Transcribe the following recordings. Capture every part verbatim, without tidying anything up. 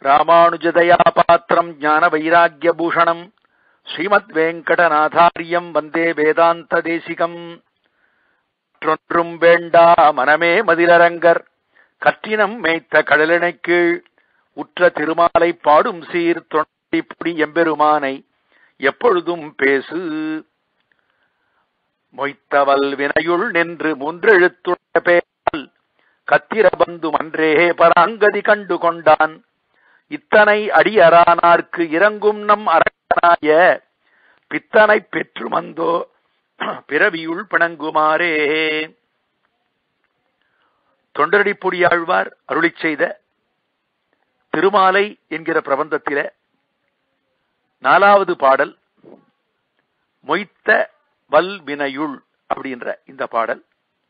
ராமானுஜதயா பாத்திரம் ஞான வைராகிய பூஷணம் ஸ்ரீமத் வெங்கடநாதாரியம் வந்தே வேதாந்த தேசிகம். மற்றொன்றும் வேண்டா மனமே மதிலரங்கர் கற்றினம் மேய்த்த கடலினை கீழ் உற்ற திருமாலை பாடும் சீர் தொண்டி எம்பெருமானை எப்பொழுதும் பேசு. மொய்த்தவல் வினையுள் நின்று மூன்றெழுத்துள்ள பேரால் கத்திரபந்து மன்றே பராங்கதி கண்டு கொண்டான். இத்தனை அடியரானார்க்கு இறங்கும் நம் அரங்கனாய பித்தனை பெற்று மந்தோ பிறவியுள் பிணங்குமாறே. தொண்டரடிப்பொடியாழ்வார் அருளிச் செய்த திருமாலை என்கிற பிரபந்தத்தில நாலாவது பாடல் மொய்த்த வல் வினையுள் அப்படின்ற இந்த பாடல்.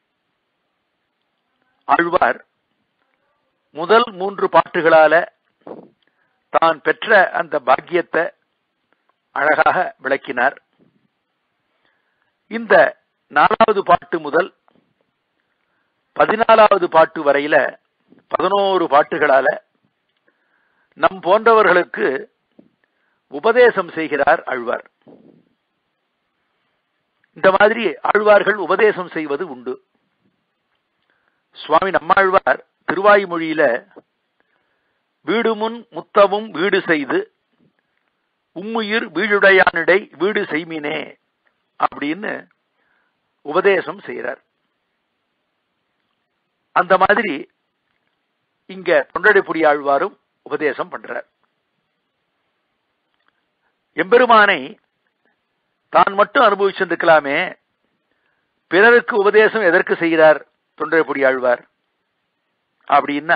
ஆழ்வார் முதல் மூன்று பாட்டுகளால தான் பெற்ற அந்த பாக்கியத்தை அழகாக விளக்கினார். இந்த நாலாவது பாட்டு முதல் பதினாலாவது பாட்டு வரையில பதினோரு பாட்டுகளால நம் போன்றவர்களுக்கு உபதேசம் செய்கிறார் ஆழ்வார். இந்த மாதிரி ஆழ்வார்கள் உபதேசம் செய்வது உண்டு. சுவாமி நம்மாழ்வார் திருவாய்மொழியில வீடுமுன் முத்தவும் வீடு செய்து உம்முயிர் வீடுடையானிடை வீடு செய்மினே அப்படின்னு உபதேசம் செய்கிறார். அந்த மாதிரி இங்க தொண்டரடிப்பொடி ஆழ்வாரும் உபதேசம் பண்றார். எம்பெருமானை தான் மட்டும் அனுபவிச்சிருக்கலாமே, பிறருக்கு உபதேசம் எதற்கு செய்கிறார் தொண்டரடிப்பொடி ஆழ்வார் அப்படின்னா,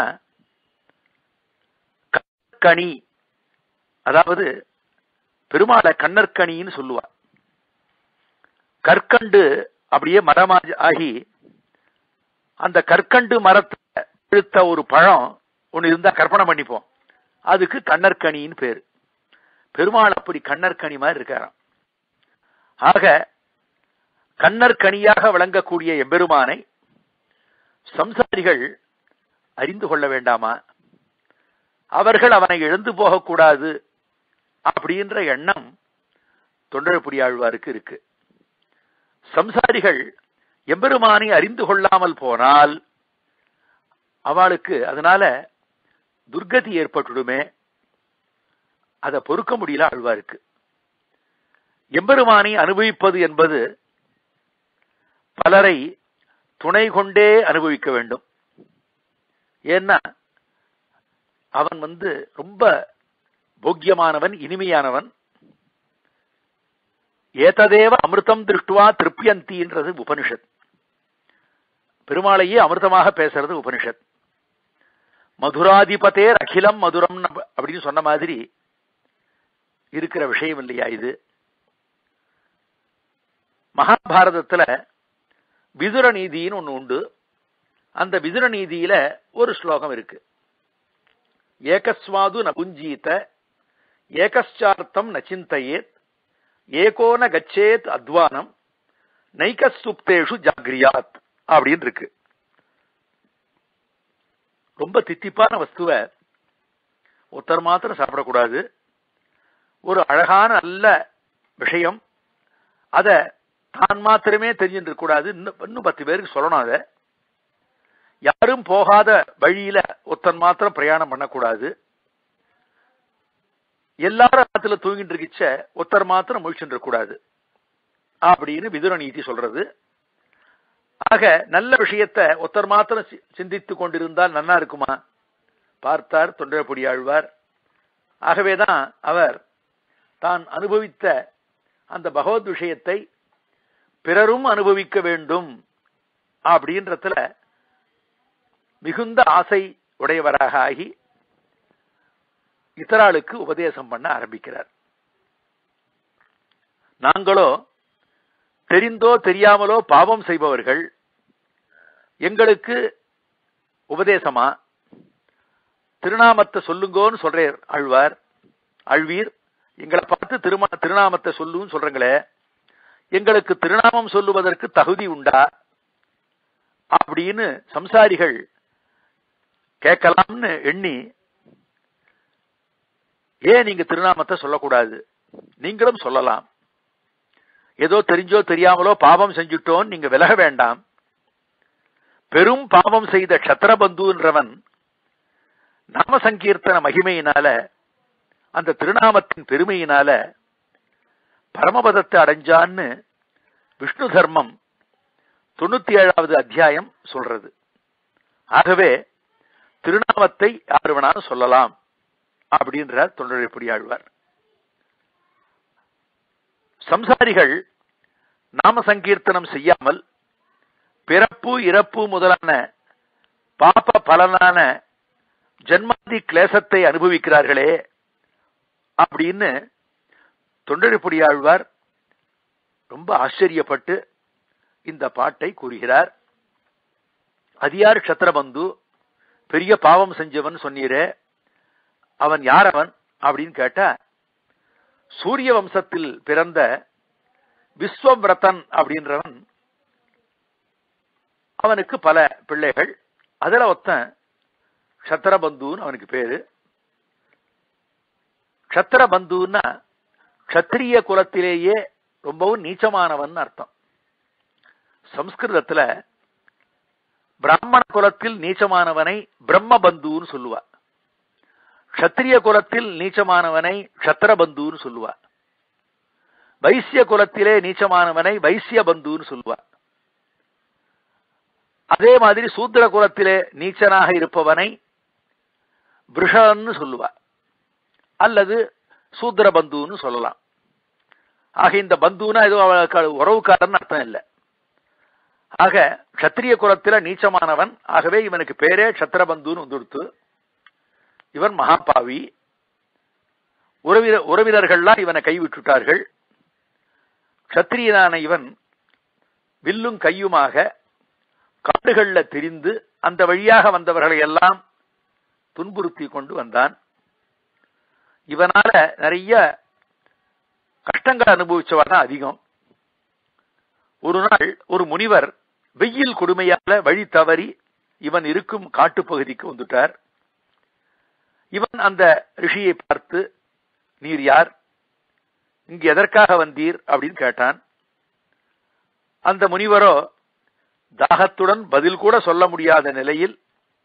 கண்ணற்கனி, அதாவது பெருமாளை கண்ணற்கனின்னு சொல்லுவார். கற்கண்டு அப்படியே மரமா ஆகி அந்த கற்கண்டு மரத்தை இழுத்த ஒரு பழம் ஒண்ணு இருந்தா கற்பனை பண்ணிப்போம், அதுக்கு கண்ணற்கனின்னு பேரு. பெருமாள் அப்படி கண்ணற்கனி மாதிரி இருக்காராம். ஆக கண்ணற்கனியாக விளங்கக்கூடிய எம்பெருமானை சம்சாரிகள் அறிந்து கொள்ள வேண்டாமா? அவர்கள் அவனை எழுந்து போகக்கூடாது அப்படின்ற எண்ணம் தொண்டரடிப்பொடி ஆழ்வாருக்கு இருக்கு. சம்சாரிகள் எம்பெருமானை அறிந்து கொள்ளாமல் போனால் அவளுக்கு அதனால துர்கதி ஏற்பட்டுடுமே, அதை பொறுக்க முடியல ஆழ்வாருக்கு. எம்பெருமானை அனுபவிப்பது என்பது பலரை துணை கொண்டே அனுபவிக்க வேண்டும். ஏன்னா அவன் வந்து ரொம்ப போக்கியமானவன், இனிமையானவன். ஏததேவ அமிர்தம் திருஷ்டுவா திருப்தியந்தின்றது உபனிஷத். பெருமாளையே அமிர்தமாக பேசுறது உபனிஷத். மதுராதிபதேர் அகிலம் மதுரம் அப்படின்னு சொன்ன மாதிரி இருக்கிற விஷயம் இல்லையா இது? மகாபாரதத்துல விதுர நீதின்னு ஒண்ணு உண்டு. அந்த விதுர நீதியில ஒரு ஸ்லோகம் இருக்கு. ஏகஸ்வாது நபுஞ்சீத ஏகச்சார்த்தம் நச்சிந்தையேத் ஏகோன கச்சேத் அத்வானம் நைகஸ்துப்தேஷு ஜாகிரியாத் அப்படின்னு இருக்கு. ரொம்ப தித்திப்பான வஸ்துவை ஒருத்தர் மாத்திரம் சாப்பிடக்கூடாது. ஒரு அழகான நல்ல விஷயம், அத தான் மாத்திரமே தெரிஞ்சுட்டு இருக்க கூடாது. இன்னும் பத்து பேருக்கு சொல்லணும். அத யாரும் போகாத வழியில ஒருத்தன் மாத்திரம் பிரயாணம் பண்ணக்கூடாது. எல்லாரும் ஆத்துல தூங்கிட்டு இருக்கிச்ச ஒருத்தர் மாத்திரம் முழிச்சுட்டு இருக்க கூடாது அப்படின்னு விதுர நீதி சொல்றது. ஆக நல்ல விஷயத்தை ஒருத்தர் மாத்திரம் சிந்தித்து கொண்டிருந்தால் நன்னா இருக்குமா? பார்த்தார் தொண்டரடிப்பொடி ஆழ்வார். ஆகவேதான் அவர் தான் அனுபவித்த அந்த பகவத் விஷயத்தை பிறரும் அனுபவிக்க வேண்டும் அப்படின்றதுல மிகுந்த ஆசை உடையவராக ஆகி இத்தராளுக்கு உபதேசம் பண்ண ஆரம்பிக்கிறார். நாங்களோ தெரிந்தோ தெரியாமலோ பாவம் செய்பவர்கள், எங்களுக்கு உபதேசமா திருநாமத்தை சொல்லுங்கோன்னு சொல்றார் ஆழ்வார். ஆழ்வீர் எங்களை பார்த்து திருமா திருநாமத்தை சொல்லுன்னு சொல்றங்களே, எங்களுக்கு திருநாமம் சொல்லுவதற்கு தகுதி உண்டா அப்படின்னு சம்சாரிகள் கேட்கலாம்னு எண்ணி ஏன் நீங்க திருநாமத்தை சொல்லக்கூடாது? நீங்களும் சொல்லலாம். ஏதோ தெரிஞ்சோ தெரியாமலோ பாவம் செஞ்சுட்டோன்னு நீங்க விலக வேண்டாம். பெரும் பாவம் செய்த க்ஷத்ரபந்துன்றவன் நாம சங்கீர்த்தன மகிமையினால, அந்த திருநாமத்தின் பெருமையினால பரமபதத்தை அடைஞ்சான்னு விஷ்ணு தர்மம் தொண்ணூத்தி ஏழாவது அத்தியாயம் சொல்றது. ஆகவே திருநாமத்தை யார் வேணாலும் சொல்லலாம் அப்படின்றார் தொண்டரைப்படியாழ்வார். சம்சாரிகள் நாம சங்கீர்த்தனம் செய்யாமல் பிறப்பு இறப்பு முதலான பாப பலனான ஜன்மாதி கிளேசத்தை அனுபவிக்கிறார்களே அப்படின்னு தொண்டரைப்படியாழ்வார் ரொம்ப ஆச்சரியப்பட்டு இந்த பாட்டை கூறுகிறார். அதியார் க்ஷத்ரபந்து, பெரிய பாவம் செஞ்சவன் சொன்னீரே, அவன் யார் அவன் அப்படின்னு கேட்டா, சூரிய வம்சத்தில் பிறந்த விஸ்வவிரதன் அப்படின்றவன். அவனுக்கு பல பிள்ளைகள். அதுல ஒருத்தன் க்ஷத்ரபந்துன்னு அவனுக்கு பேரு. க்ஷத்ரபந்துன்னா க்ஷத்ரிய குலத்திலேயே ரொம்பவும் நீச்சமானவன் அர்த்தம். சம்ஸ்கிருதத்துல பிராமண குலத்தில் நீச்சமானவனை பிரம்மபந்துன்னு சொல்லுவா. க்ஷத்ரிய குலத்தில் நீச்சமானவனை க்ஷத்ரபந்துன்னு சொல்லுவா. வைசிய குலத்திலே நீச்சமானவனை வைசிய பந்துன்னு சொல்லுவா. அதே மாதிரி சூத்திர குலத்திலே நீச்சனாக இருப்பவனை பிருஷன்னு சொல்லுவா, அல்லது சூத்திர பந்துன்னு சொல்லலாம். ஆக இந்த பந்துனா ஏதோ உறவுக்காரன் அர்த்தம் இல்லை. ஆக க்ஷத்ரிய குலத்தில நீச்சமானவன். ஆகவே இவனுக்கு பேரே க்ஷத்ரபந்துன்னு வந்துடுத்து. இவன் மகாபாவி. உறவினர் உறவினர்கள்லாம் இவனை கைவிட்டுட்டார்கள். க்ஷத்ரியனான இவன் வில்லும் கையுமாக காடுகள்ல திரிந்து அந்த வழியாக வந்தவர்களை எல்லாம் துன்புறுத்தி கொண்டு வந்தான். இவனால நிறைய கஷ்டங்கள் அனுபவிச்சவன் அதிகம். ஒரு நாள் ஒரு முனிவர் வெயில் கொடுமையால வழி தவறி இவன் இருக்கும் காட்டுப்பகுதிக்கு வந்துட்டார். இவன் அந்த ரிஷியை பார்த்து, நீர் யார், இங்கு எதற்காக வந்தீர் அப்படின்னு கேட்டான். அந்த முனிவரோ தாகத்துடன் பதில் கூட சொல்ல முடியாத நிலையில்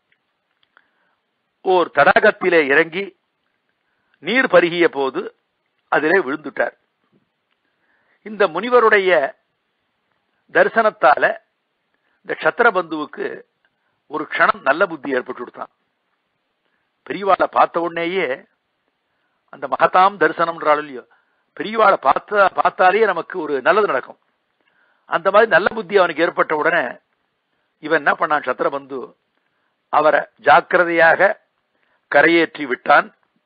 ஓர் தடாகத்திலே இறங்கி நீர் பருகிய போது அதிலே விழுந்துட்டார். இந்த முனிவருடைய தரிசனத்தால இந்த க்ஷத்ரபந்துவுக்கு ஒரு க்ஷணம் நல்ல புத்தி ஏற்பட்டு கொடுத்தான். பெரியவாளை பார்த்த உடனேயே அந்த மகதாம் தரிசனம்ன்றாலும் இல்லையோ, பெரியவாளை பார்த்த பார்த்தாலே நமக்கு ஒரு நல்லது நடக்கும். அந்த மாதிரி நல்ல புத்தி அவனுக்கு ஏற்பட்ட உடனே இவன் என்ன பண்ணான், க்ஷத்ரபந்து அவரை ஜாக்கிரதையாக கரையேற்றி விட்டான்.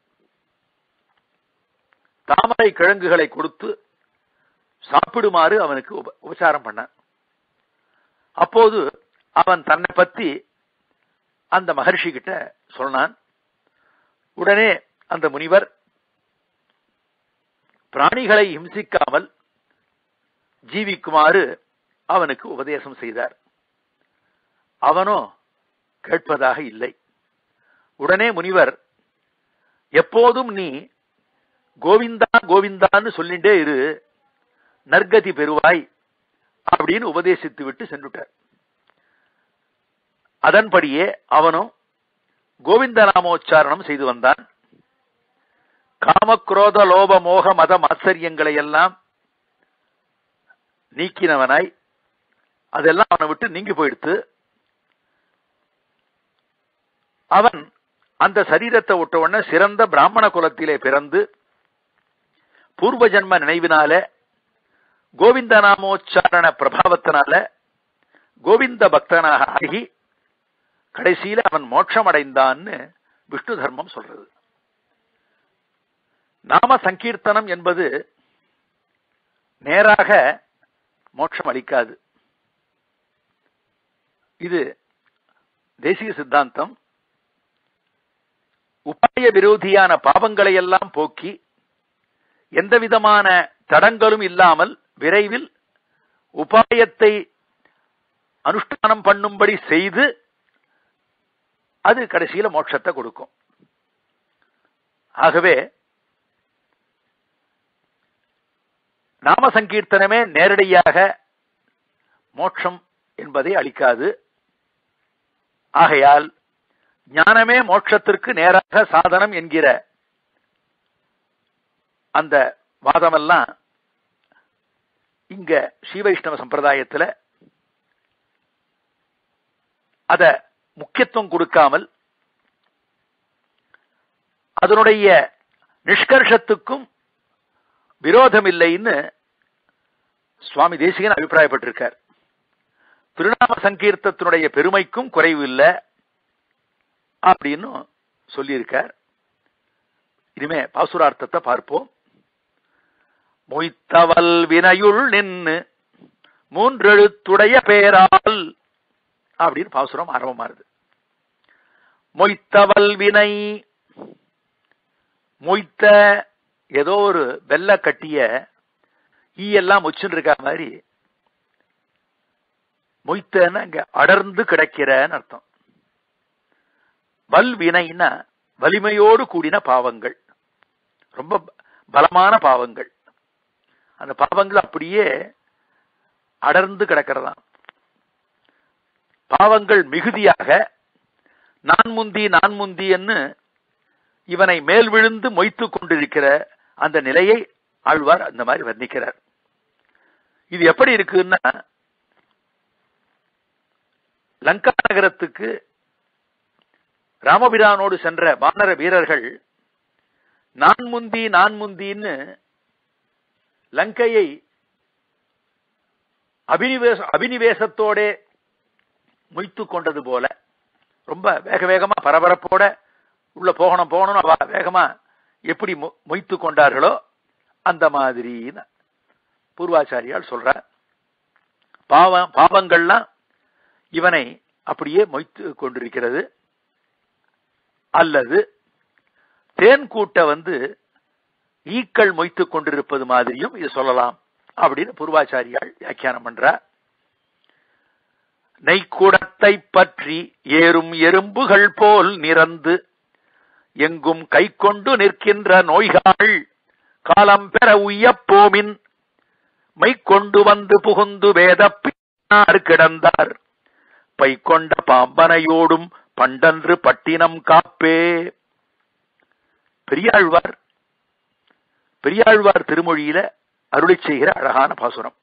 தாமரை கிழங்குகளை கொடுத்து சாப்பிடுமாறு அவனுக்கு உபசாரம் பண்ணான். அப்போது அவன் தன்னை பத்தி அந்த மகர்ஷி கிட்ட சொன்னான். உடனே அந்த முனிவர் பிராணிகளை ஹிம்சிக்காமல் ஜீவிக்குமாறு அவனுக்கு உபதேசம் செய்தார். அவனோ கேட்பதாக இல்லை. உடனே முனிவர், எப்போதும் நீ கோவிந்தா கோவிந்தான்னு சொல்லிண்டே இரு, நற்கதி பெறுவாய் அப்படின்னு உபதேசித்து விட்டு சென்றுட்டார். அதன்படியே அவனும் கோவிந்த நாமோச்சாரணம் செய்து வந்தான். காமக்ரோத லோப மோக மத ஆச்சரியங்களை எல்லாம் நீக்கினவனாய் அதெல்லாம் அவனை விட்டு நீங்கி போயிடுத்து. அவன் அந்த சரீரத்தை விட்ட உடனே சிறந்த பிராமண குலத்திலே பிறந்து பூர்வ ஜன்ம நினைவினால கோவிந்த நாமோச்சாரண பிரபாவத்தினால கோவிந்த பக்தனாக ஆகி கடைசியில அவன் மோட்சம் அடைந்தான்னு விஷ்ணு தர்மம் சொல்றது. நாம சங்கீர்த்தனம் என்பது நேராக மோட்சம் அளிக்காது. இது தேசிய சித்தாந்தம். உபாய விரோதியான பாவங்களை எல்லாம் போக்கி எந்த விதமான தடங்களும் இல்லாமல் விரைவில் உபாயத்தை அனுஷ்டானம் பண்ணும்படி செய்து அது கடைசியில மோட்சத்தை கொடுக்கும். ஆகவே நாம சங்கீர்த்தனமே நேரடியாக மோட்சம் என்பதை அளிக்காது. ஆகையால் ஞானமே மோட்சத்திற்கு நேராக சாதனம் என்கிற அந்த வாதமெல்லாம் இங்க ஸ்ரீ வைஷ்ணவ சம்பிரதாயத்தில் அத முக்கியத்துவம் கொடுக்காமல் அதனுடைய நிஷ்கர்ஷத்துக்கும் விரோதம் இல்லைன்னு சுவாமி தேசிகன் அபிப்பிராயப்பட்டிருக்கார். திருநாம சங்கீர்த்தத்தினுடைய பெருமைக்கும் குறைவு இல்லை அப்படின்னு சொல்லியிருக்கார். இனிமே பாசுரார்த்தத்தை பார்ப்போம். மொய்த்தவல் வினையுள் நின்னு மூன்றெழுத்துடைய பேரால் அப்படின்னு பாசுரம் ஆரம்பமாறுது. மொய்த்தவல் வினை, மொய்த்த ஏதோ ஒரு வெள்ள கட்டிய ஈ எல்லாம் முச்சுன்னு இருக்கா மாதிரி மொய்த்தன்னா இங்க அடர்ந்து கிடைக்கிறன்னு அர்த்தம். வல் வினைன்னா வலிமையோடு கூடின பாவங்கள், ரொம்ப பலமான பாவங்கள். அந்த பாவங்கள் அப்படியே அடர்ந்து கிடக்கிறதாம். பாவங்கள் மிகுதியாக நான் முந்தி நான் முந்தி என்று இவனை மேல் விழுந்து மொய்த்து கொண்டிருக்கிற அந்த நிலையை ஆழ்வார் அந்த மாதிரி வர்ணிக்கிறார். இது எப்படி இருக்குன்னா, லங்கா நகரத்துக்கு ராமபிரானோடு சென்ற வானர வீரர்கள் நான் முந்தி நான் முந்தின்னு லங்கையை அபினிவேச அபினிவேசத்தோட மொய்த்து கொண்டது போல ரொம்ப வேக வேகமா பரபரப்போட உள்ள போகணும் போகணும் அவ வேகமா எப்படி மொய்த்து கொண்டார்களோ அந்த மாதிரி பூர்வாச்சாரியால் சொல்ற. பாவம் பாவங்கள்லாம் இவனை அப்படியே மொய்த்து கொண்டிருக்கிறது. அல்லது தேன் கூட்ட வந்து ஈக்கள் மொய்த்து கொண்டிருப்பது மாதிரியும் இது சொல்லலாம் அப்படின்னு பூர்வாச்சாரியால் வியாக்கியானம் பண்றார். நெய்க்கூடத்தை பற்றி ஏறும் எறும்புகள் போல் நிறந்து எங்கும் கை கொண்டு நிற்கின்ற நோய்கள் காலம் பெற உய்யப்போமின் மை கொண்டு வந்து புகுந்து வேதப்பினார் கிடந்தார் பை கொண்ட பாம்பனையோடும் பண்டன்று பட்டினம் காப்பே. பெரியாழ்வார் பெரியாழ்வார் திருமொழியில அருளி செய்கிற அழகான பாசுரம்.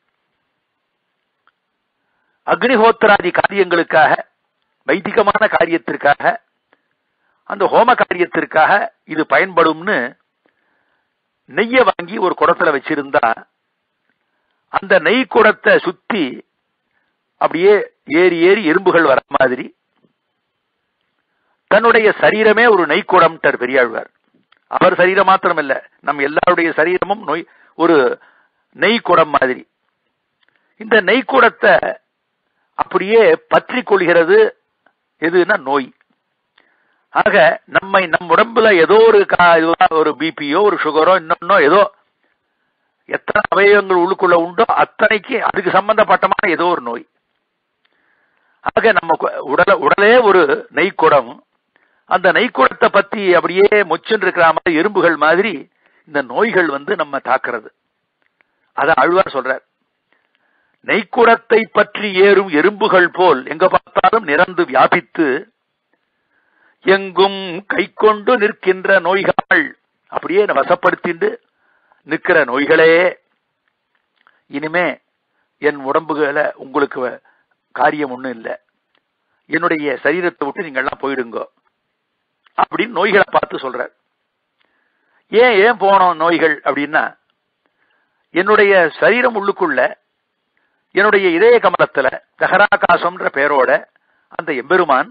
அக்னிஹோத்திராதி காரியங்களுக்காக, வைதிகமான காரியத்திற்காக, அந்த ஹோம காரியத்திற்காக இது பயன்படும்னு நெய்ய வாங்கி ஒரு குடத்துல வச்சிருந்தா அந்த நெய் குடத்தை சுத்தி அப்படியே ஏறி ஏறி எறும்புகள் வர மாதிரி தன்னுடைய சரீரமே ஒரு நெய்க்குடம் பெரியாழ்வார். அவர் சரீரம் மாத்திரம் இல்ல, நம் எல்லாருடைய சரீரமும் நோய் ஒரு நெய்க்குடம் மாதிரி. இந்த நெய்க்குடத்தை அப்படியே பற்றி கொள்கிறது எதுனா நோய். ஆக நம்மை நம் உடம்புல ஏதோ ஒரு ஒரு பிபியோ ஒரு சுகரோ இன்னொன்னோ ஏதோ எத்தனை அவயவங்கள் உள்ளுக்குள்ள உண்டோ அத்தனைக்கு அதுக்கு சம்பந்தப்பட்டமான ஏதோ ஒரு நோய். ஆக நம்ம உடல உடலே ஒரு நெய்க்குடம். அந்த நெய்க்குடத்தை பத்தி அப்படியே மொச்சுன்னு இருக்கிற மாதிரி எறும்புகள் மாதிரி இந்த நோய்கள் வந்து நம்ம தாக்குறது. அத ஆழ்வார் சொல்றார். நெய்க்குடத்தை பற்றி ஏறும் எறும்புகள் போல் எங்க பார்த்தாலும் நிறந்து வியாபித்து எங்கும் கை கொண்டு நிற்கின்ற நோய்கள், அப்படியே வசப்படுத்திட்டு நிற்கிற நோய்களே, இனிமே என் உடம்புகள உங்களுக்கு காரியம் ஒண்ணும் இல்லை, என்னுடைய சரீரத்தை விட்டு நீங்க எல்லாம் போயிடுங்க அப்படின்னு நோய்களை பார்த்து சொல்ற. ஏன் ஏன் போனோம் நோய்கள் அப்படின்னா, என்னுடைய சரீரம் உள்ளுக்குள்ள என்னுடைய இதய கமலத்துல தகராகாசம்ன்ற பெயரோட அந்த எம்பெருமான்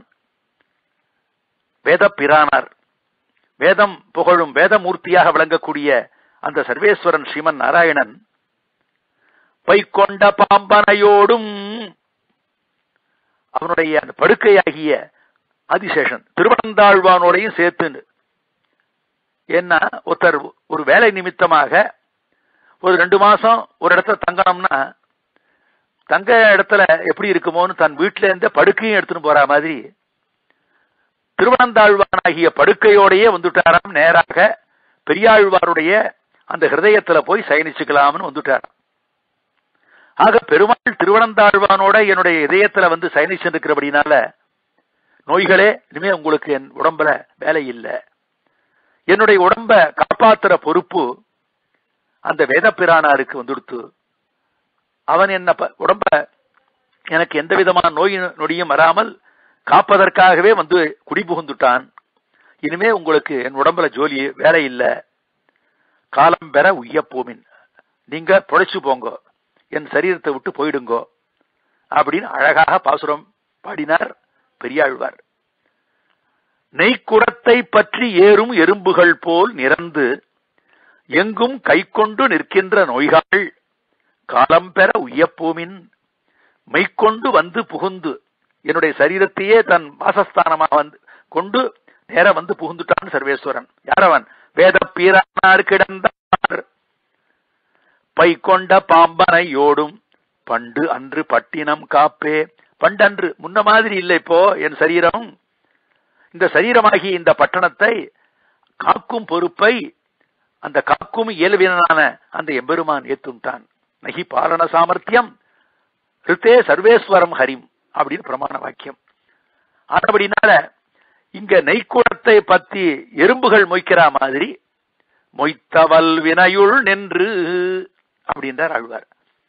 வேத பிரானார், வேதம் புகழும் வேதமூர்த்தியாக விளங்கக்கூடிய அந்த சர்வேஸ்வரன் ஸ்ரீமன் நாராயணன் பைக்கொண்ட பாம்பனையோடும் அவனுடைய அந்த படுக்கையாகிய ஆதிசேஷன் திருவனந்தாழ்வானோடையும் சேர்த்து. ஏன்னா ஒருத்தர் ஒரு வேலை நிமித்தமாக ஒரு ரெண்டு மாசம் ஒரு இடத்துல தங்கணும்னா தங்க இடத்துல எப்படி இருக்குமோன்னு தன் வீட்டில இருந்த படுக்கையும் எடுத்துன்னு போற மாதிரி திருவனந்தாழ்வானாகிய படுக்கையோடையே வந்துட்டாராம் நேராக பெரியாழ்வாருடைய அந்த ஹிருதயத்துல போய் சயனிச்சுக்கலாம்னு வந்துட்டார். ஆக பெருமாள் திருவனந்தாழ்வானோட என்னுடைய இதயத்துல வந்து சயனிச்சிருக்கிறபடினால நோய்களே இனிமே உங்களுக்கு என் உடம்புல வேலை இல்லை, என்னுடைய உடம்ப காப்பாத்துற பொறுப்பு அந்த வேத பிரானாருக்கு வந்துடுத்து. அவன் என்ன உடம்ப எனக்கு எந்த விதமான நோய் நொடியும் வராமல் காப்பதற்காகவே வந்து குடிபுகுந்துட்டான். இனிமே உங்களுக்கு என் உடம்புல ஜோலி வேலை இல்லை, காலம் பெற உய்யப்போமின், நீங்க பொழைச்சு போங்க, என் சரீரத்தை விட்டு போயிடுங்கோ அப்படின்னு அழகாக பாசுரம் பாடினார் பெரியாழ்வார். நெய்க்குடத்தை பற்றி ஏறும் எறும்புகள் போல் நிறந்து எங்கும் கை கொண்டு நிற்கின்ற நோய்கள் காலம் பெற உய்யப்போமின், மெய்கொண்டு வந்து புகுந்து என்னுடைய சரீரத்தையே தன் வாசஸ்தானமாக வந்து கொண்டு நேர வந்து புகுந்துட்டான் சர்வேஸ்வரன். யாரவன்? வேத பீரானார் கிடந்தார் பை கொண்ட பாம்பனையோடும் பண்டு அன்று பட்டினம் காப்பே. பண்டன்று முன்ன மாதிரி இல்லை இப்போ என் சரீரம், இந்த சரீரமாகி இந்த பட்டணத்தை காக்கும் பொறுப்பை அந்த காக்கும் இயல்பினான அந்த எம்பெருமான் ஏத்துட்டான். நகி பாலன சாமர்த்தியம் ரித்தே சர்வேஸ்வரம் ஹரிம் அப்படின்னு பிரமாண வாக்கியம். அப்படினால இங்க நெய்க்குடத்தை பத்தி எறும்புகள் மொய்க்கிற மாதிரி மொய்த்தவல் வினையுள் நின்று அப்படின்றார் ஆழ்வார்.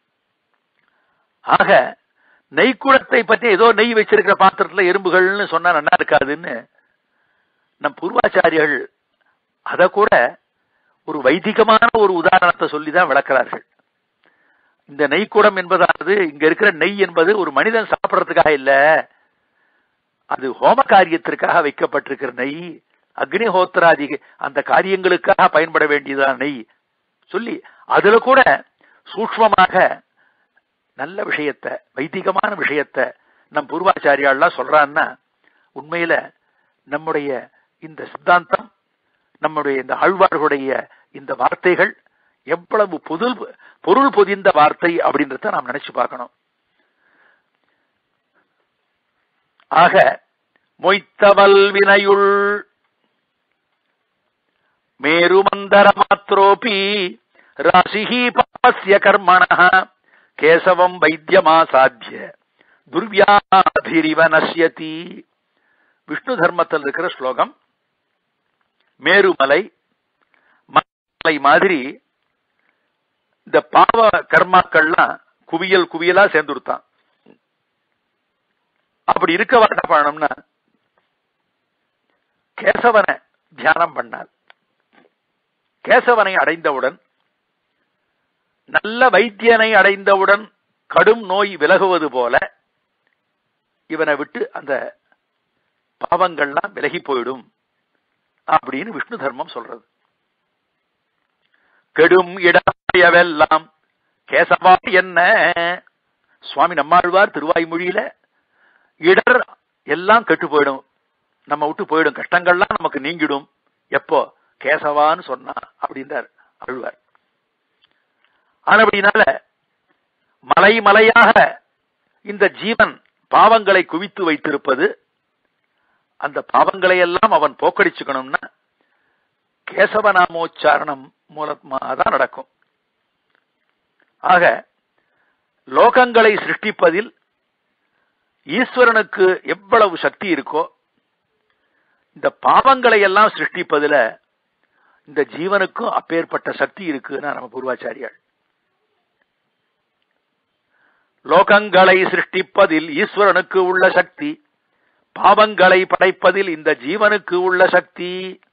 ஆக நெய்க்குடத்தை பற்றி ஏதோ நெய் வச்சிருக்கிற பாத்திரத்துல எறும்புகள்னு சொன்னா நல்லா இருக்காதுன்னு நம் பூர்வாச்சாரியர்கள் அத கூட ஒரு வைதிகமான ஒரு உதாரணத்தை சொல்லிதான் விளக்கிறார்கள். இந்த நெய்க்குடம் என்பதாவது இங்க இருக்கிற நெய் என்பது ஒரு மனிதன் சாப்பிடறதுக்காக இல்ல, அது ஹோம காரியத்திற்காக வைக்கப்பட்டிருக்கிற நெய், அக்னிஹோத்திராதி அந்த காரியங்களுக்காக பயன்பட வேண்டியதான் நெய் சொல்லி அதுல கூட சூக்ஷ்மமாக நல்ல விஷயத்தை வைதிகமான விஷயத்தை நம் பூர்வாச்சாரியாலாம் சொல்றான்னா உண்மையில நம்முடைய இந்த சித்தாந்தம் நம்முடைய இந்த ஆழ்வார்களுடைய இந்த வார்த்தைகள் எவ்வளவு பொது பொருள் பொதிந்த வார்த்தை அப்படின்றத நாம் நினைச்சு பார்க்கணும். ஆக மொய்த்தவல் வினையுள் மேருமந்தர மாத்ரோபி ராசிஹி பாஸ்ய கர்மணஹ கேசவம் வைத்தியமாசாத்திய துர்வியாதிரிவ நஷ்யதி. விஷ்ணு தர்மத்தில் இருக்கிற ஸ்லோகம். மேருமலை மலை மாதிரி இந்த பாவ கர்மாக்கள்லாம் குவியல் குவியலா சேர்ந்துருத்தான். அப்படி இருக்க என்ன பண்ணணும்னா கேசவனை தியானம் பண்ணால் கேசவனை அடைந்தவுடன் நல்ல வைத்தியனை அடைந்தவுடன் கடும் நோய் விலகுவது போல இவனை விட்டு அந்த பாவங்கள்லாம் விலகி போயிடும் அப்படின்னு விஷ்ணு தர்மம் சொல்றது. கெடும் இடமையவெல்லாம் கேசவா என்ன சுவாமி நம்மாழ்வார் திருவாய்மொழியில இடர் எல்லாம் கெட்டு போயிடும், நம்ம விட்டு போயிடும், கஷ்டங்கள்லாம் நமக்கு நீங்கிடும் எப்போ கேசவான்னு சொன்னா அப்படின்றார் ஆழ்வார். ஆனபடினால மலை மலையாக இந்த ஜீவன் பாவங்களை குவித்து வைத்திருப்பது, அந்த பாவங்களை எல்லாம் அவன் போக்கடிச்சுக்கணும்னா கேசவநாமோச்சாரணம் மூலமாதான் நடக்கும். ஆக லோகங்களை சிருஷ்டிப்பதில் ஈஸ்வரனுக்கு எவ்வளவு சக்தி இருக்கோ இந்த பாவங்களை எல்லாம் சிருஷ்டிப்பதில் இந்த ஜீவனுக்கும் அப்பேற்பட்ட சக்தி இருக்குன்னா நம்ம பூர்வாச்சாரியால். லோகங்களை சிருஷ்டிப்பதில் ஈஸ்வரனுக்கு உள்ள சக்தி, பாவங்களை படைப்பதில் இந்த ஜீவனுக்கு உள்ள சக்தி.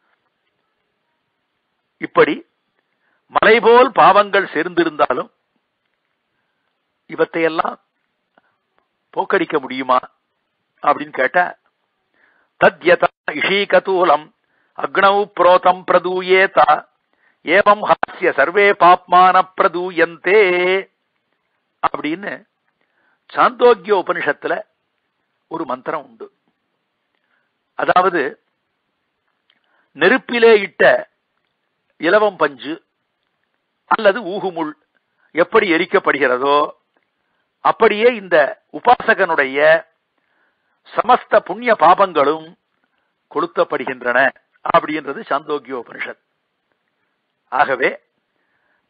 இப்படி மலைபோல் பாவங்கள் சேர்ந்திருந்தாலும் இவற்றையெல்லாம் போக்கடிக்க முடியுமா அப்படின்னு கேட்டா தத்யதா இஷீகதூலம் அக்னௌ புரோதம் பிரதூயேதா ஏவம் ஹாஸ்ய சர்வே பாப்மான பிரதூயந்தே அப்படின்னு சாந்தோக்கிய உபனிஷத்துல ஒரு மந்திரம் உண்டு. அதாவது நெருப்பிலே இட்ட இலவம் பஞ்சு அல்லது ஊகுமுள் எப்படி எரிக்கப்படுகிறதோ அப்படியே இந்த உபாசகனுடைய சமஸ்த புண்ணிய பாபங்களும் கொளுத்தப்படுகின்றன அப்படின்றது சாந்தோக்கிய உபனிஷத். ஆகவே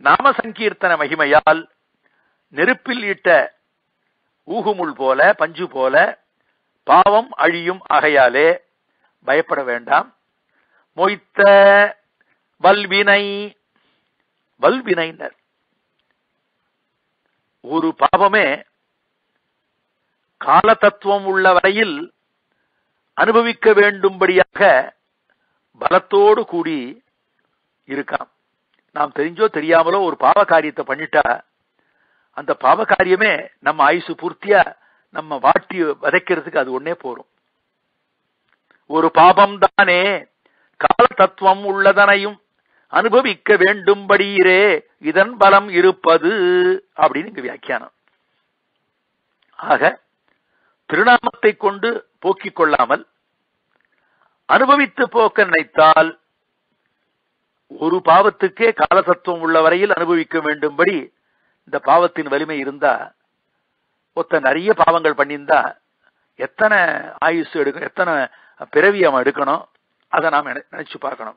நாம சங்கீர்த்தன மகிமையால் நெருப்பில் இட்ட ஊகுமுள் போல பஞ்சு போல பாவம் அழியும் ஆகையாலே பயப்பட வேண்டாம். மொய்த்த வல்வினை, வல்வினைனர் ஒரு பாவமே கால தத்துவம் உள்ள வரையில் அனுபவிக்க வேண்டும்படியாக பலத்தோடு கூடி இருக்காம். நாம் தெரிஞ்சோ தெரியாமலோ ஒரு பாவ காரியத்தை பண்ணிட்டா அந்த பாவ காரியமே நம்ம ஆயுசு பூர்த்தியா நம்ம வாட்டி வதைக்கிறதுக்கு அது ஒன்னே போரும். ஒரு பாபம் தானே கால தத்துவம் உள்ளதனையும் அனுபவிக்க வேண்டும்படியிரே இதன் பலம் இருப்பது அப்படின்னு இங்கு வியாக்கியானம். ஆக திருநாமத்தை கொண்டு போக்கிக் கொள்ளாமல் அனுபவித்து போக்க நினைத்தால் ஒரு பாவத்துக்கே காலதத்துவம் உள்ள வரையில் அனுபவிக்க வேண்டும்படி இந்த பாவத்தின் வலிமை இருந்தா ஒத்த நிறைய பாவங்கள் பண்ணியிருந்தா எத்தனை ஆயுசு எடுக்கணும், எத்தனை பிறவி அவன் எடுக்கணும், அதை நாம் நினைச்சு பார்க்கணும்.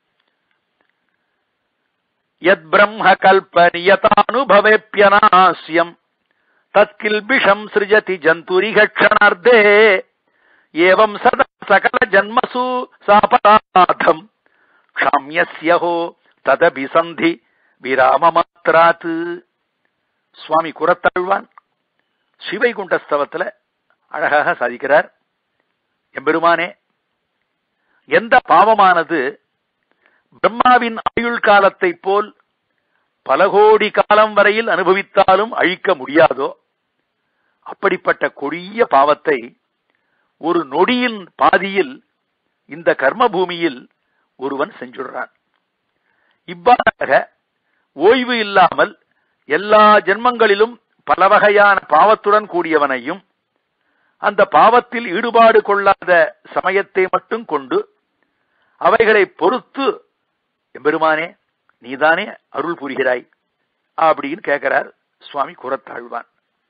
யத் பிரம்ம கல்பனியதானுபவேப்யநாஸ்யம் தத்கில்பிஷம் சிருஜதி ஜந்துரிகக்ஷணார்த்தே ஏவம் சதா சகல ஜன்மசு சாபராதம் க்ஷாம்யஸ்யஹோ ததபிசந்தி விராமமாத்ராத். சுவாமி குரத்தாழ்வான் ஸ்ரீவைகுண்ட ஸ்தவத்துல அழகாக சாதிக்கிறார். எம்பெருமானே, எந்த பாவமானது பிரம்மாவின் ஆயுள் காலத்தை போல் பல கோடி காலம் வரையில் அனுபவித்தாலும் அழிக்க முடியாதோ அப்படிப்பட்ட கொடிய பாவத்தை ஒரு நொடியின் பாதியில் இந்த கர்ம பூமியில் ஒருவன் செஞ்சுடுறான். இவ்வாறாக ஓய்வு இல்லாமல் எல்லா ஜென்மங்களிலும் பல வகையான பாவத்துடன் கூடியவனையும் அந்த பாவத்தில் ஈடுபாடு கொள்ளாத சமயத்தை மட்டும் கொண்டு அவைகளை பொறுத்து எம்பெருமானே நீதானே அருள் புரிகிறாய் அப்படின்னு கேட்கிறார் சுவாமி குரத்தாழ்வான்.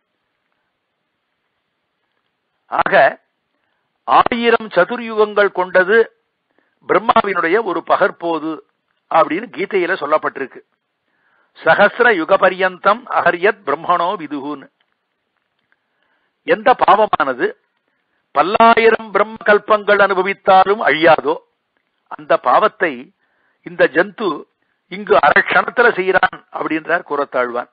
ஆக ஆயிரம் சதுர்யுகங்கள் கொண்டது பிரம்மாவினுடைய ஒரு பகற்போது அப்படின்னு கீதையில சொல்லப்பட்டிருக்கு. சகசிர யுக பரியந்தம் அஹர்யத் பிரம்மணோ விதுகுன்னு. எந்த பாவமானது பல்லாயிரம் பிரம்ம கல்பங்கள் அனுபவித்தாலும் அழியாதோ அந்த பாவத்தை இந்த ஜந்து இங்கு அரட்சணத்துல செய்யறான் அப்படின்றார் குரத்தாழ்வான்.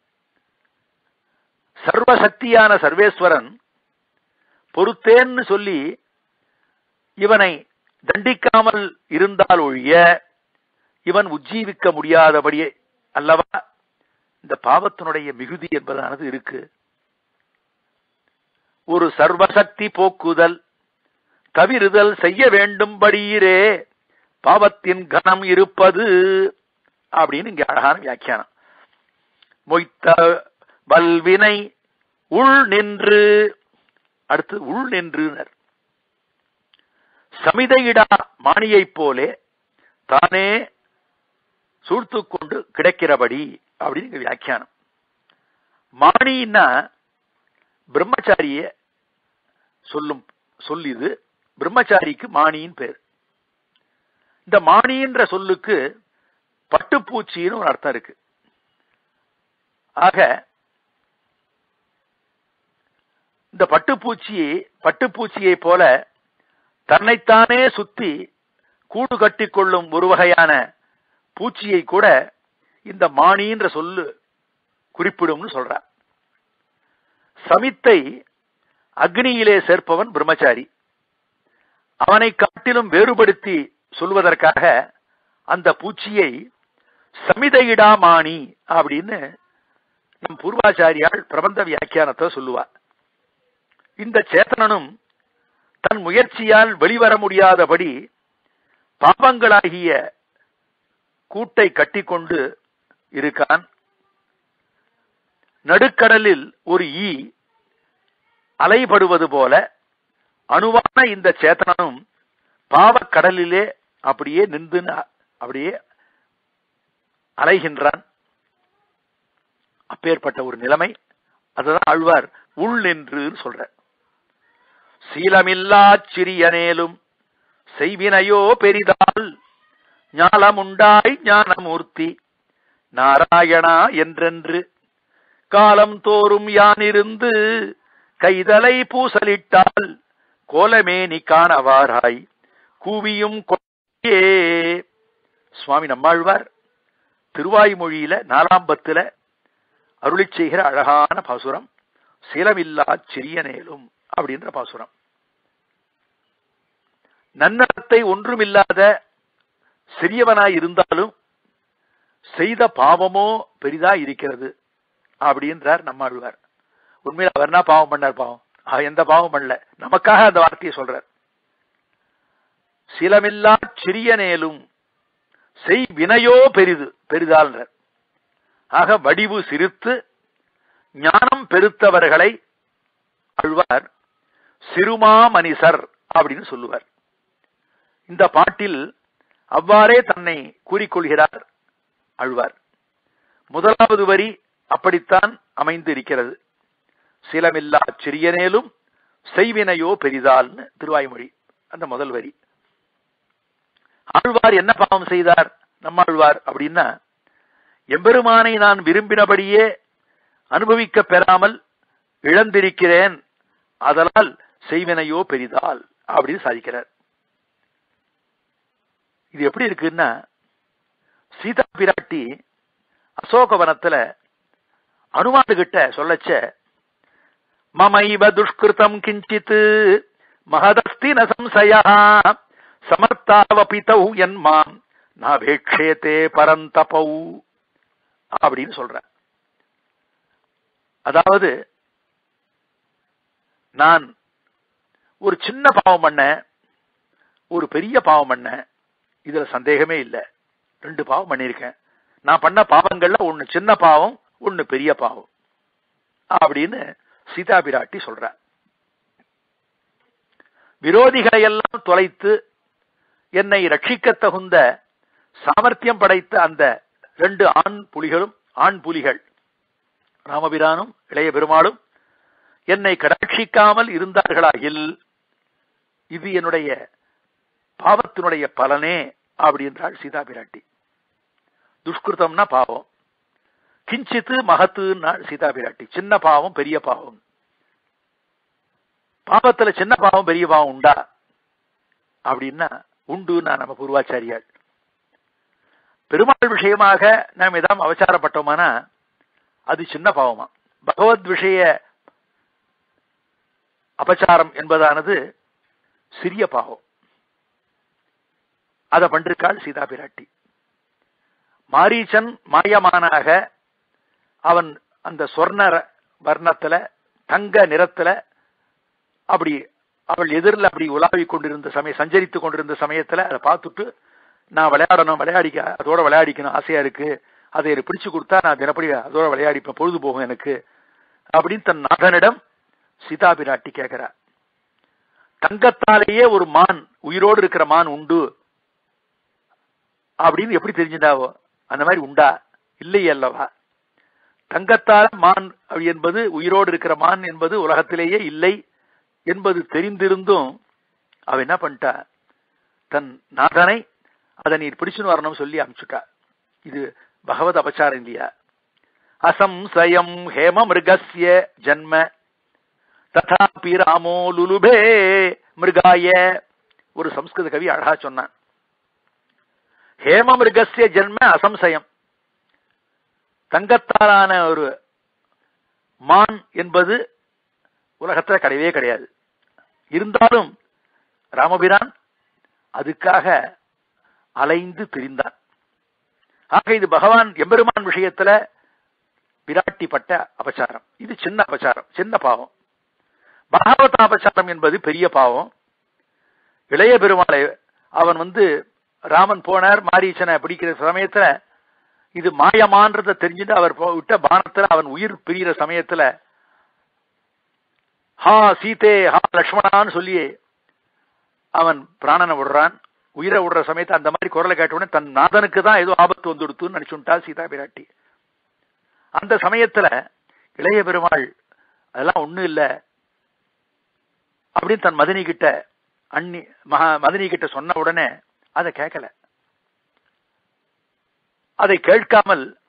சர்வசக்தியான சர்வேஸ்வரன் பொறுத்தேன்னு சொல்லி இவனை தண்டிக்காமல் இருந்தால் ஒழிய இவன் உஜ்ஜீவிக்க முடியாதபடியே அல்லவா இந்த பாவத்தினுடைய மிகுதி என்பதானது இருக்கு. ஒரு சர்வசக்தி போக்குதல் தவிர்தல் செய்ய வேண்டும்படியிரே பாவத்தின் கணம் இருப்பது அப்படின்னு இங்க அழகான வியாக்கியானம். மொய்த்த வல்வினை உள் நின்று, அடுத்து உள் நின்று சமிதையிடா மாணியை போலே தானே சூழ்த்து கொண்டு கிடைக்கிறபடி அப்படின்னு வியாக்கியானம். மாணின்னா பிரம்மச்சாரிய சொல்லும் சொல்லிது. பிரம்மச்சாரிக்கு மாணியின் பேர். இந்த மாணின்ற சொல்லுக்கு பட்டுப்பூச்சின்னு ஒரு அர்த்தம் இருக்கு. ஆக இந்த பட்டுப்பூச்சி பட்டுப்பூச்சியை போல தன்னைத்தானே சுத்தி கூடு கட்டி கொள்ளும் ஒரு வகையான பூச்சியை கூட இந்த மாணின்ற சொல்லு குறிப்பிடும்னு சொல்றார். சமித்தை அக்னியிலே சேர்ப்பவன் பிரம்மச்சாரி. அவனை காட்டிலும் வேறுபடுத்தி சொல்வதற்காக அந்த பூச்சியை சமிதையிடாமாணி அப்படின்னு நம் பூர்வாச்சாரியால் பிரபந்த வியாக்கியானத்தை சொல்லுவார். இந்த சேத்தனனும் தன் முயற்சியால் வெளிவர முடியாதபடி பாவங்களாகிய கூட்டை கட்டிக்கொண்டு இருக்கான். நடுக்கடலில் ஒரு ஈ அலைபடுவது போல அணுவான இந்த சேத்தனனும் பாவக்கடலிலே அப்படியே நின்று அப்படியே அலைகின்றான். அப்பேற்பட்ட ஒரு நிலைமை. அதுதான் ஆழ்வார் உள் நின்று சொல்ற. சீலமில்லா சிறியனேலும் செய்வினையோ பெரிதால் ஞாலமுண்டாய் ஞானமூர்த்தி நாராயணா என்றென்று காலம் தோறும் யானிருந்து கைதலை பூசலிட்டால் கோலமேனி காணவாராய் கூவியும் கொண்டே. சுவாமி நம்மாழ்வார் திருவாய்மொழியில நாலாம் பத்துல அருளி செய்கிற அழகான பாசுரம் சீலமில்லா சிறிய நேலும் அப்படின்ற பாசுரம். நன்னடத்தை ஒன்றுமில்லாத சிறியவனாய் இருந்தாலும் செய்த பாவமோ பெரிதா இருக்கிறது அப்படின்றார் நம்மாழ்வார். உண்மையில் அவர் என்ன பாவம் பண்ணார்? பாவம் எந்த பாவம் பண்ணல, நமக்காக அந்த வார்த்தையை சொல்றார். சிலமில்லா சிறிய நேலும் செய் வினையோ பெரிது பெரிதால். ஆக வடிவு சிரித்து ஞானம் பெருத்தவர்களை ஆழ்வார் சிறுமா மனிதர் அப்படின்னு சொல்லுவார். இந்த பாட்டில் அவ்வாறே தன்னை கூறிக்கொள்கிறார் ஆழ்வார். முதலாவது வரி அப்படித்தான் அமைந்து இருக்கிறது. சிலமில்லா சிறியனேலும் செய்வினையோ பெரிதால்னு திருவாய்மொழி அந்த முதல் வரி. ஆழ்வார் என்ன பாவம் செய்தார் நம்மாழ்வார் அப்படின்னா, எம்பெருமானை நான் விரும்பினபடியே அனுபவிக்க பெறாமல் இழந்திருக்கிறேன், அதனால் செய்வினையோ பெரிதால் அப்படின்னு சாதிக்கிறார். இது எப்படி இருக்குன்னா, சீதா பிராட்டி அசோகவனத்துல அனுமானுகிட்ட சொல்லச்ச மமைவ துஷ்கிருதம் கிஞ்சித் மகதஸ்தி ந சம்சயா சமர்த்தாவபிதௌ என்மாம் நாபேக்ஷேதே பரந்தபௌ அப்படின்னு சொல்ற. அதாவது நான் ஒரு சின்ன பாவம் பண்ண, ஒரு பெரிய பாவம் பண்ண, இதுல சந்தேகமே இல்லை. ரெண்டு பாவம் பண்ணிருக்கேன். நான் பண்ண பாவங்கள்ல ஒன்னு சின்ன பாவம், ஒன்னு பெரிய பாவம் அப்படின்னு சீதா பிராட்டி சொல்ற. விரோதிகளை எல்லாம் தொலைத்து என்னை ரட்சிக்க தகுந்த சாமர்த்தியம் படைத்த அந்த ரெண்டு ஆண் புலிகளும் ஆண் புலிகள் ராமபிரானும் இளைய பெருமாளும் என்னை கடாட்சிக்காமல் இருந்தார்களாகில் இது என்னுடைய பாவத்தினுடைய பலனே அப்படின்றாள் சீதா பிராட்டி. துஷ்கிருத்தம்னா பாவம், கிஞ்சித்து மகத்துன்னா சீதா பிராட்டி சின்ன பாவம் பெரிய பாவம். பாவத்துல சின்ன பாவம் பெரிய பாவம் உண்டா அப்படின்னா உண்டுன்னா நம்ம பூர்வாச்சாரியால். பெருமாள் விஷயமாக நாம் ஏதாவது அவசாரப்பட்டோமானா அது சின்ன பாவமா. பகவத் விஷய அபச்சாரம் என்பதானது சிறிய பாவம். அதை பண்டிருக்காள் சீதா பிராட்டி. மாரீச்சன் மாயமானாக அவன் அந்த சொர்ண வர்ணத்துல தங்க நிறத்துல அப்படி அவள் எதிரில் அப்படி உலாவி கொண்டிருந்த சமயம் சஞ்சரித்து கொண்டிருந்த சமயத்துல அதை பார்த்துட்டு நான் விளையாடணும், விளையாடிக்க அதோட விளையாடிக்கணும் ஆசையா இருக்கு, அதை பிடிச்சு கொடுத்தா நான் தினப்படி அதோட விளையாடிப்பேன், பொழுது போகும் எனக்கு அப்படின்னு தன் நாதனிடம் சீதா பிராட்டி கேட்கிறார். தங்கத்தாலேயே ஒரு மான், உயிரோடு இருக்கிற மான் உண்டு அப்படின்னு எப்படி தெரிஞ்சுட்டாவோ அந்த மாதிரி உண்டா? இல்லை அல்லவா? தங்கத்தால மான் என்பது உயிரோடு இருக்கிற மான் என்பது உலகத்திலேயே இல்லை என்பது தெரிந்திருந்தும் அவ என்ன பண்ணிட்டா, தன் நாதனை அதை நீர் பிடிச்சுன்னு வரணும் சொல்லி அனுப்பிச்சுட்டா. இது பகவத் அபச்சாரம் இல்லையா? அசம்சயம் ஹேம மிருகஸ்ய ஜன்ம ததாபி ராமோ லுலுபே மிருகாய. ஒரு சம்ஸ்கிருத கவி அழகா சொன்னான், ஹேம மிருகஸ்ய ஜன்ம அசம்சயம். தங்கத்தாலான ஒரு மான் என்பது உலகத்துல கிடையவே கிடையாது. இருந்தாலும் ராமபிரான் அதுக்காக அலைந்து திரிந்தான். ஆக இது பகவான் எம்பெருமான் விஷயத்துல விராட்டிப்பட்ட அபச்சாரம். இது சின்ன அபச்சாரம், சின்ன பாவம். பாகவத அபச்சாரம் என்பது பெரிய பாவம். இளைய பெருமாளை அவன் வந்து ராமன் போனார் மாரீச்சனை பிடிக்கிற சமயத்துல இது மாயமான்றத தெரிஞ்சுட்டு அவர் விட்ட பானத்துல அவன் உயிர் பிரிகிற சமயத்துல ஹா சீதே ஹா லக்ஷ்மணான்னு சொல்லி அவன் பிராணனை விடுறான். உயிரை விடுற சமயத்தை அந்த மாதிரி குரலை கேட்டவுடனே தன் நாதனுக்கு தான் ஏதோ ஆபத்து வந்துடுத்துன்னு நினைச்சுட்டா சீதா பிராட்டி. அந்த சமயத்துல இளைய பெருமாள் அதெல்லாம் ஒண்ணும் இல்லை அப்படின்னு தன் மதினி கிட்ட அண்ணி மகா மதினி கிட்ட சொன்ன உடனே அதை கேட்கல. அதை கேட்காமல்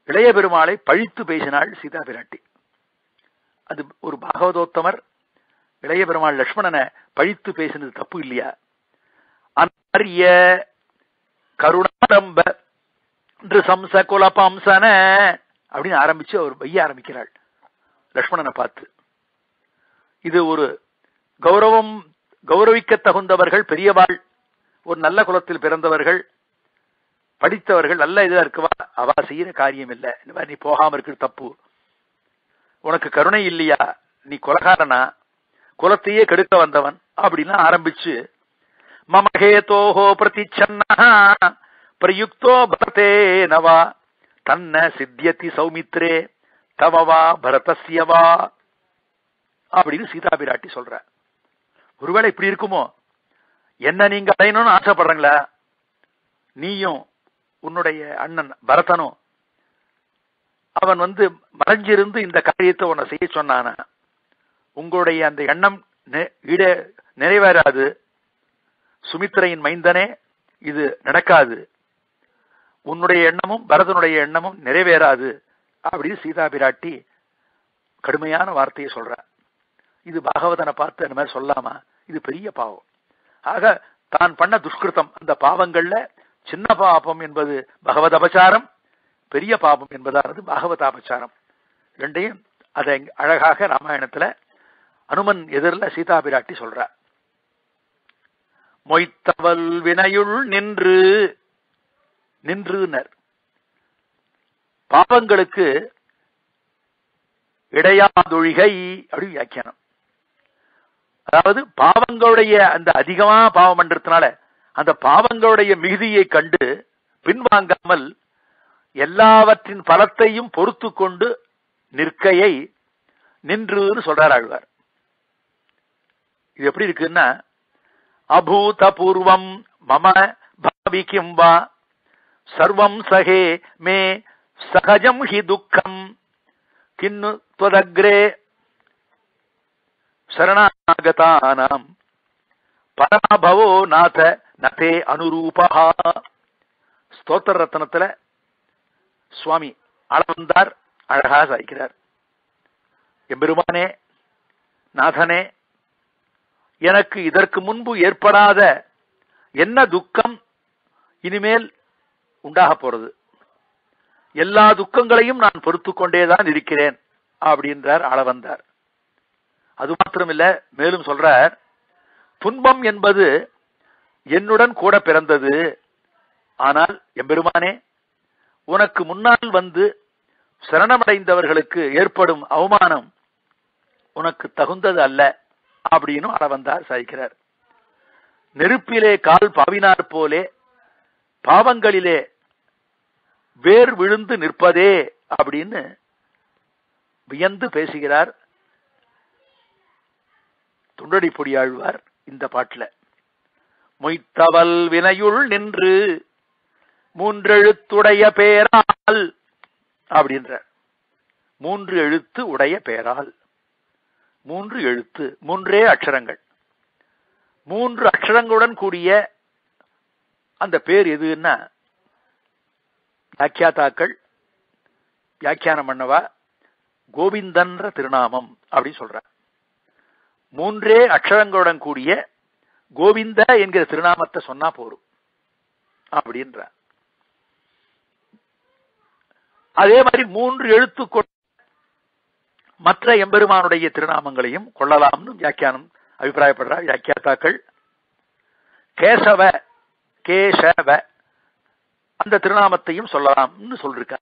இளைய பெருமாளை பழித்து பேசினாள் சீதா பிராட்டி. அது ஒரு பாகவதோத்தமர் இளைய பெருமாள் லட்சுமணனை பழித்து பேசினது தப்பு இல்லையா? அரிய கருணாரம்ப சம்ச குலபாம்சன அப்படின்னு ஆரம்பிச்சு அவர் வைய ஆரம்பிக்கிறாள் லட்சுமணனை பார்த்து. இது ஒரு கௌரவம், கௌரவிக்க தகுந்தவர்கள், பெரியவாள், ஒரு நல்ல குலத்தில் பிறந்தவர்கள், படித்தவர்கள், நல்ல இதா இருக்குவா, அவ செய்யற காரியம் இல்லை, நீ போகாம இருக்கிறது தப்பு, உனக்கு கருணை இல்லையா, நீ கொலகாரனா, குலத்தையே கெடுக்க வந்தவன் அப்படின்னு ஆரம்பிச்சு மமஹேதோஹோ பிரதிச்சன்னா பிரயுக்தோ பரதே நவா தன்ன சித்தியதி சௌமித்ரே தவவா பரதஸ்யவா அப்படின்னு சீதா பிராட்டி சொல்ற. ஒருவேளை இப்படி இருக்குமோ, என்ன நீங்க அடையணும்னு ஆசைப்படுறீங்களா, நீயும் உன்னுடைய அண்ணன் பரதனும், அவன் வந்து மறைஞ்சிருந்து இந்த காரியத்தை உன்னை செய்ய சொன்னான, உங்களுடைய அந்த எண்ணம் நிறைவேறாது, சுமித்திரையின் மைந்தனே இது நடக்காது, உன்னுடைய எண்ணமும் பரதனுடைய எண்ணமும் நிறைவேறாது அப்படின்னு சீதா பிராட்டி கடுமையான வார்த்தையை சொல்ற. இது பாகவதனை பார்த்து அந்த மாதிரி சொல்லாமா? இது பெரிய பாவம். ஆக தான் பண்ண துஷ்கிருத்தம், அந்த பாவங்கள்ல சின்ன பாபம் என்பது பகவத் அபச்சாரம், பெரிய பாபம் என்பதானது பாகவத அபச்சாரம். ரெண்டையும் அதை அழகாக ராமாயணத்துல அனுமன் எதிரில் சீதா பிராட்டி சொல்ற. மொய்த்தவல் வினையுள் நின்று நின்றுனர் பாவங்களுக்கு இடையாதொழிகை அப்படி வியாக்கியானம். அதாவது பாவங்களுடைய அந்த அதிகமா பாவம் பண்றதுனால அந்த பாவங்களுடைய மிகுதியை கண்டு பின்வாங்காமல் எல்லாவற்றின் பலத்தையும் பொறுத்து கொண்டு நிற்கையை நின்றுன்னு சொல்றார் ஆழ்வார். இது எப்படி இருக்குன்னா, அபூத பூர்வம் மம பாவிக்கும் வா சர்வம் சகே மே சகஜம் ஹி துக்கம் கின்னு த்வதக்ரே சரணாகதானாம் பரமபவோ நாத நதே அனுரூபா. ஸ்தோத்திர ரத்னத்துல சுவாமி அளவந்தார் அழகா சாய்க்கிறார். எம்பெருமானே, நாதனே, எனக்கு இதற்கு முன்பு ஏற்படாத என்ன துக்கம் இனிமேல் உண்டாக போறது, எல்லா துக்கங்களையும் நான் பொறுத்து கொண்டேதான் இருக்கிறேன் அப்படின்றார் அளவந்தார். அது மாத்திரமில்ல, மேலும் சொல்றார், துன்பம் என்பது என்னுடன் கூட பிறந்தது, ஆனால் எம்பெருமானே, உனக்கு முன்னால் வந்து சரணமடைந்தவர்களுக்கு ஏற்படும் அவமானம் உனக்கு தகுந்தது அல்ல அப்படின்னு அளவந்தார் சாய்க்கிறார். நெருப்பிலே கால் பாவினார் போலே பாவங்களிலே வேர் விழுந்து நிற்பதே அப்படின்னு வியந்து பேசுகிறார் துண்டடி பொடியாழ்வார் இந்த பாட்டுல. மொய்த்தவல் வினையுள் நின்று மூன்றெழுத்துடைய பேரால் அப்படின்ற, மூன்று எழுத்து உடைய பேரால், மூன்று எழுத்து, மூன்றே அக்ஷரங்கள், மூன்று அக்ஷரங்களுடன் கூடிய அந்த பேர் எதுன்னா வியாக்கியாத்தாக்கள் வியாக்கியானம் பண்ணவா கோவிந்தன்ற திருநாமம் அப்படின்னு சொல்ற. மூன்றே அக்ஷரங்களுடன் கூடிய கோவிந்த என்கிற திருநாமத்தை சொன்னா போரும் அப்படின்ற. அதே மாதிரி மூன்று எழுத்து மற்ற எம்பெருமானுடைய திருநாமங்களையும் கொள்ளலாம்னு வியாக்கியானம் அபிப்பிராயப்படுற வியாக்கியாத்தாக்கள். கேசவ கேசவ அந்த திருநாமத்தையும் சொல்லலாம்னு சொல்லிருக்க.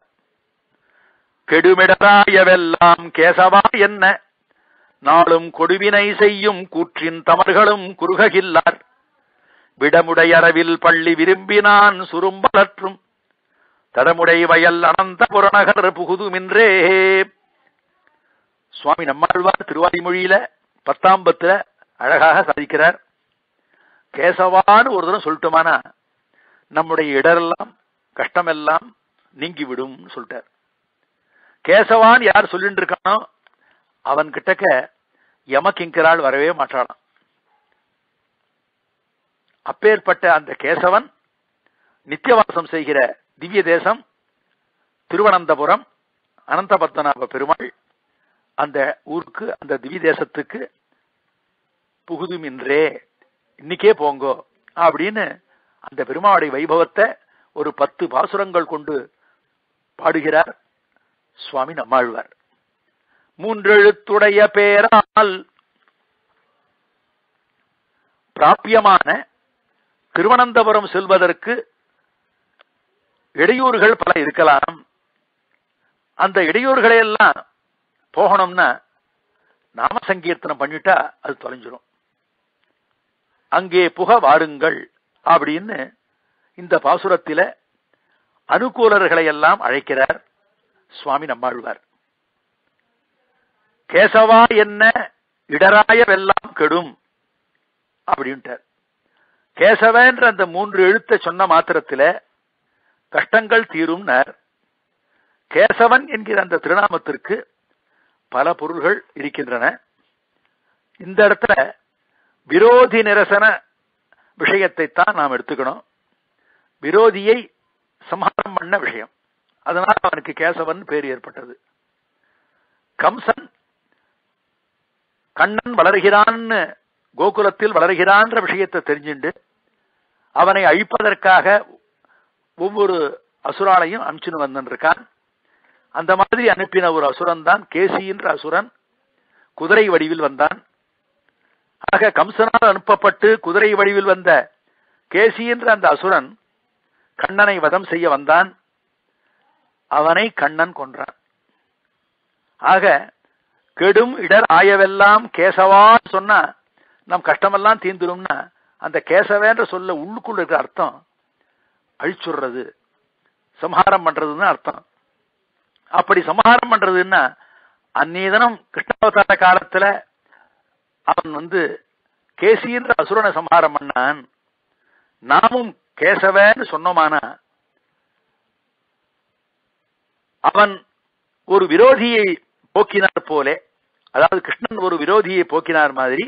கெடுமிடராயவெல்லாம் கேசவா என்ன நாளும் கொடுவினை செய்யும் கூற்றின் தமர்களும் குறுகில்லார் விடமுடையறவில் பள்ளி விரும்பினான் சுரும்பலற்றும் தடமுடை வயல் அனந்த புறநகர் புகுதுமின்றே. சுவாமி நம்மாழ்வார் திருவாய்மொழியில பத்தாம் பத்துல அழகாக சாதிக்கிறார். கேசவான்னு ஒரு தரம் சொல்லிட்டோமானா நம்முடைய இடரெல்லாம் கஷ்டமெல்லாம் நீங்கிவிடும் சொல்லிட்டார். கேசவான் யார் சொல்லிட்டு இருக்கானோ அவன் கிட்டக்க யமகிங்கரால் வரவே மாட்டானாம். அப்பேற்பட்ட அந்த கேசவன் நித்தியவாசம் செய்கிற திவ்ய தேசம் திருவனந்தபுரம் அனந்தபத்மநாப பெருமாள் அந்த ஊருக்கு, அந்த திவ்ய தேசத்துக்கு புகுதும் இன்றே, இன்னைக்கே போங்கோ அப்படின்னு அந்த பெருமாளுடைய வைபவத்தை ஒரு பத்து பாசுரங்கள் கொண்டு பாடுகிறார் சுவாமி நம்மாழ்வார். மூன்றெழுத்துடைய பேரால் பிராபியமான திருவனந்தபுரம் செல்வதற்கு இடையூறுகள் பல இருக்கலாம். அந்த இடையூறுகளை எல்லாம் போகணும்னா நாம சங்கீர்த்தனம் பண்ணிட்டா அது தொலைஞ்சிரும். அங்கே புக வாருங்கள் அப்படின்னு இந்த பாசுரத்தில அனுகூலர்களை எல்லாம் அழைக்கிறார் சுவாமி நம்மாழ்வார். கேசவா என்ன இடராயவெல்லாம் கெடும் அப்படின்ட்டார். கேசவன்ற அந்த மூன்று எழுத்த சொன்ன மாத்திரத்தில கஷ்டங்கள் தீரும். கேசவன் என்கிற அந்த திருநாமத்திற்கு பல பொருள்கள் இருக்கின்றன. இந்த இடத்துல விரோதி நிரசன விஷயத்தை தான் நாம் எடுத்துக்கணும். விரோதியை சம்ஹாரம் பண்ண விஷயம், அதனால் அவனுக்கு கேசவன் பேர் ஏற்பட்டது. கம்சன் கண்ணன் வளர்கிறான்னு கோகுலத்தில் வளர்கிறான்ற விஷயத்தை தெரிஞ்சுண்டு அவனை அழிப்பதற்காக ஒவ்வொரு அசுராலையும் அனுப்பிச்சுன்னு வந்திருக்கான். அந்த மாதிரி அனுப்பின ஒரு அசுரன் தான் கேசி என்ற அசுரன். குதிரை வடிவில் வந்தான். ஆக கம்சனால் அனுப்பப்பட்டு குதிரை வடிவில் வந்த கேசி என்ற அந்த அசுரன் கண்ணனை வதம் செய்ய வந்தான். அவனை கண்ணன் கொன்றான். ஆக கெடும் இடர் ஆயவெல்லாம் கேசவா சொன்னா நம் கஷ்டமெல்லாம் தீர்ந்துடும்னா அந்த கேசவேன்ற சொல்ல உள்ளுக்குள்ள இருக்கிற அர்த்தம் அழிச்சுடுறது, சம்ஹாரம் பண்றதுன்னு அர்த்தம். அப்படி சம்ஹாரம் பண்றதுன்னா அந்நீதனம் கிருஷ்ணாவதார காலத்துல அவன் வந்து கேசின்ற அசுரனை சம்ஹாரம் பண்ணான். நாமும் கேசவன்னு சொன்னோமானா அவன் ஒரு விரோதியை போக்கினார் போலே, அதாவது கிருஷ்ணன் ஒரு விரோதியை போக்கினார் மாதிரி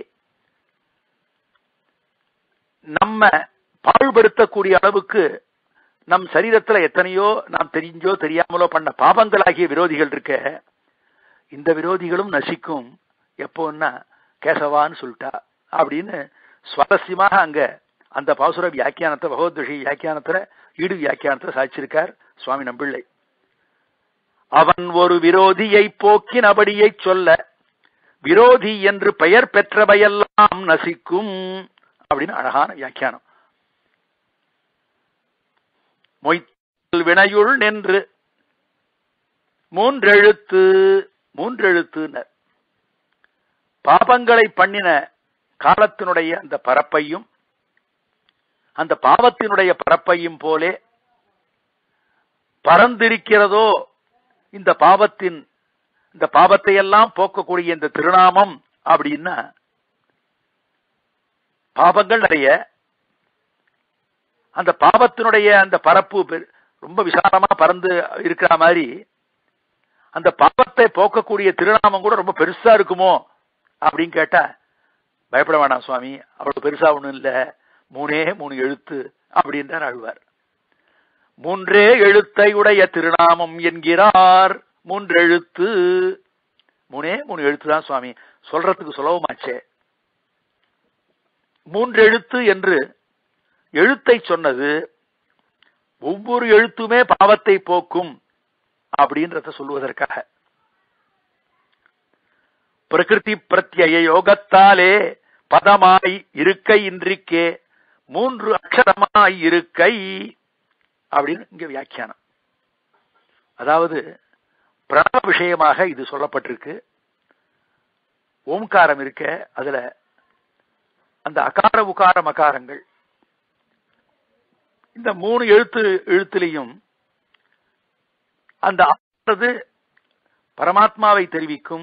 நம்ம பாழ்படுத்தக்கூடிய அளவுக்கு நம் சரீரத்துல எத்தனையோ நாம் தெரிஞ்சோ தெரியாமலோ பண்ண பாபங்களாகிய விரோதிகள் இருக்க, இந்த விரோதிகளும் நசிக்கும் எப்போன்னா கேசவான்னு சொல்லிட்டா அப்படின்னு சுவாரஸ்யமாக அங்க அந்த பாசுர வியாக்கியானத்தை பகவத் விஷய வியாக்கியானத்துல ஈடு வியாக்கியானத்தை சாதிச்சிருக்கார் சுவாமி நம்பிள்ளை. அவன் ஒரு விரோதியை போக்கினபடியை சொல்ல விரோதி என்று பெயர் பெற்றவையெல்லாம் நசிக்கும் அப்படின்னு அழகான வியாக்கியானம். மொய்த்தல் வினையுள் நின்று மூன்றெழுத்து மூன்றெழுத்து பாபங்களை பண்ணின காலத்தினுடைய அந்த பரப்பையும் அந்த பாவத்தினுடைய பரப்பையும் போலே பரந்திருக்கிறதோ இந்த பாவத்தின் இந்த பாவத்தை எல்லாம் போக்கக்கூடிய இந்த திருநாமம் அப்படின்னா பாவங்கள் நிறைய, அந்த பாவத்தினுடைய அந்த பரப்பு ரொம்ப விசாலமா பறந்து இருக்கிற மாதிரி அந்த பாவத்தை போக்கக்கூடிய திருநாமம் கூட ரொம்ப பெருசா இருக்குமோ அப்படின்னு கேட்டா பயப்பட வேண்டாம் சுவாமி, அவ்வளவு பெருசா ஒண்ணும் இல்ல, மூணே மூணு எழுத்து அப்படின்றார் ஆழ்வார். மூன்றே எழுத்தை உடைய திருநாமம் என்கிறார். மூன்று எழுத்து, மூணே மூணு எழுத்து தான் சுவாமி, சொல்றதுக்கு சுலபமாச்சே. மூன்று எழுத்து என்று எழுத்தை சொன்னது ஒவ்வொரு எழுத்துமே பாவத்தை போக்கும் அப்படின்றத சொல்லுவதற்காக. பிரகிருதி பிரத்யய யோகத்தாலே பதமாய் இருக்கை இன்றிக்கே மூன்று அக்ஷரமாய் இருக்கை அப்படின்னு இங்க வியாக்கியானம். அதாவது பிரணவ விஷயமாக இது சொல்லப்பட்டிருக்கு. ஓம்காரம் இருக்க, அதுல அந்த அகார உகார மகாரங்கள் இந்த மூணு எழுத்து எழுத்துலையும் அந்த ஆறது பரமாத்மாவை தெரிவிக்கும்,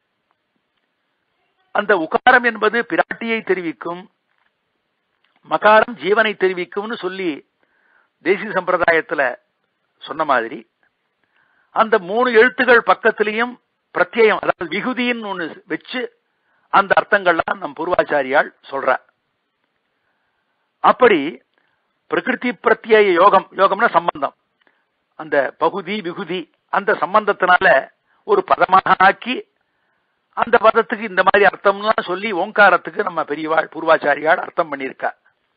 அந்த உகாரம் என்பது பிராட்டியை தெரிவிக்கும், மகாரம் ஜீவனை தெரிவிக்கும்னு சொல்லி தேசிய சம்பிரதாயத்துல சொன்ன மாதிரி அந்த மூணு எழுத்துகள் பக்கத்திலையும் பிரத்யயம், அதாவது விகுதின்னு ஒண்ணு வச்சு அந்த அர்த்தங்கள்லாம் நம் பூர்வாச்சாரியால் சொல்ற. அப்படி பிரகிருதி பிரத்யய யோகம், யோகம்னா சம்பந்தம், அந்த பகுதி விகுதி அந்த சம்பந்தத்தினால ஒரு பதமாக ஆக்கி அந்த பதத்துக்கு இந்த மாதிரி அர்த்தம்லாம் சொல்லி ஓங்காரத்துக்கு நம்ம பெரியவாள் பூர்வாச்சாரியால் அர்த்தம் பண்ணியிருக்கா.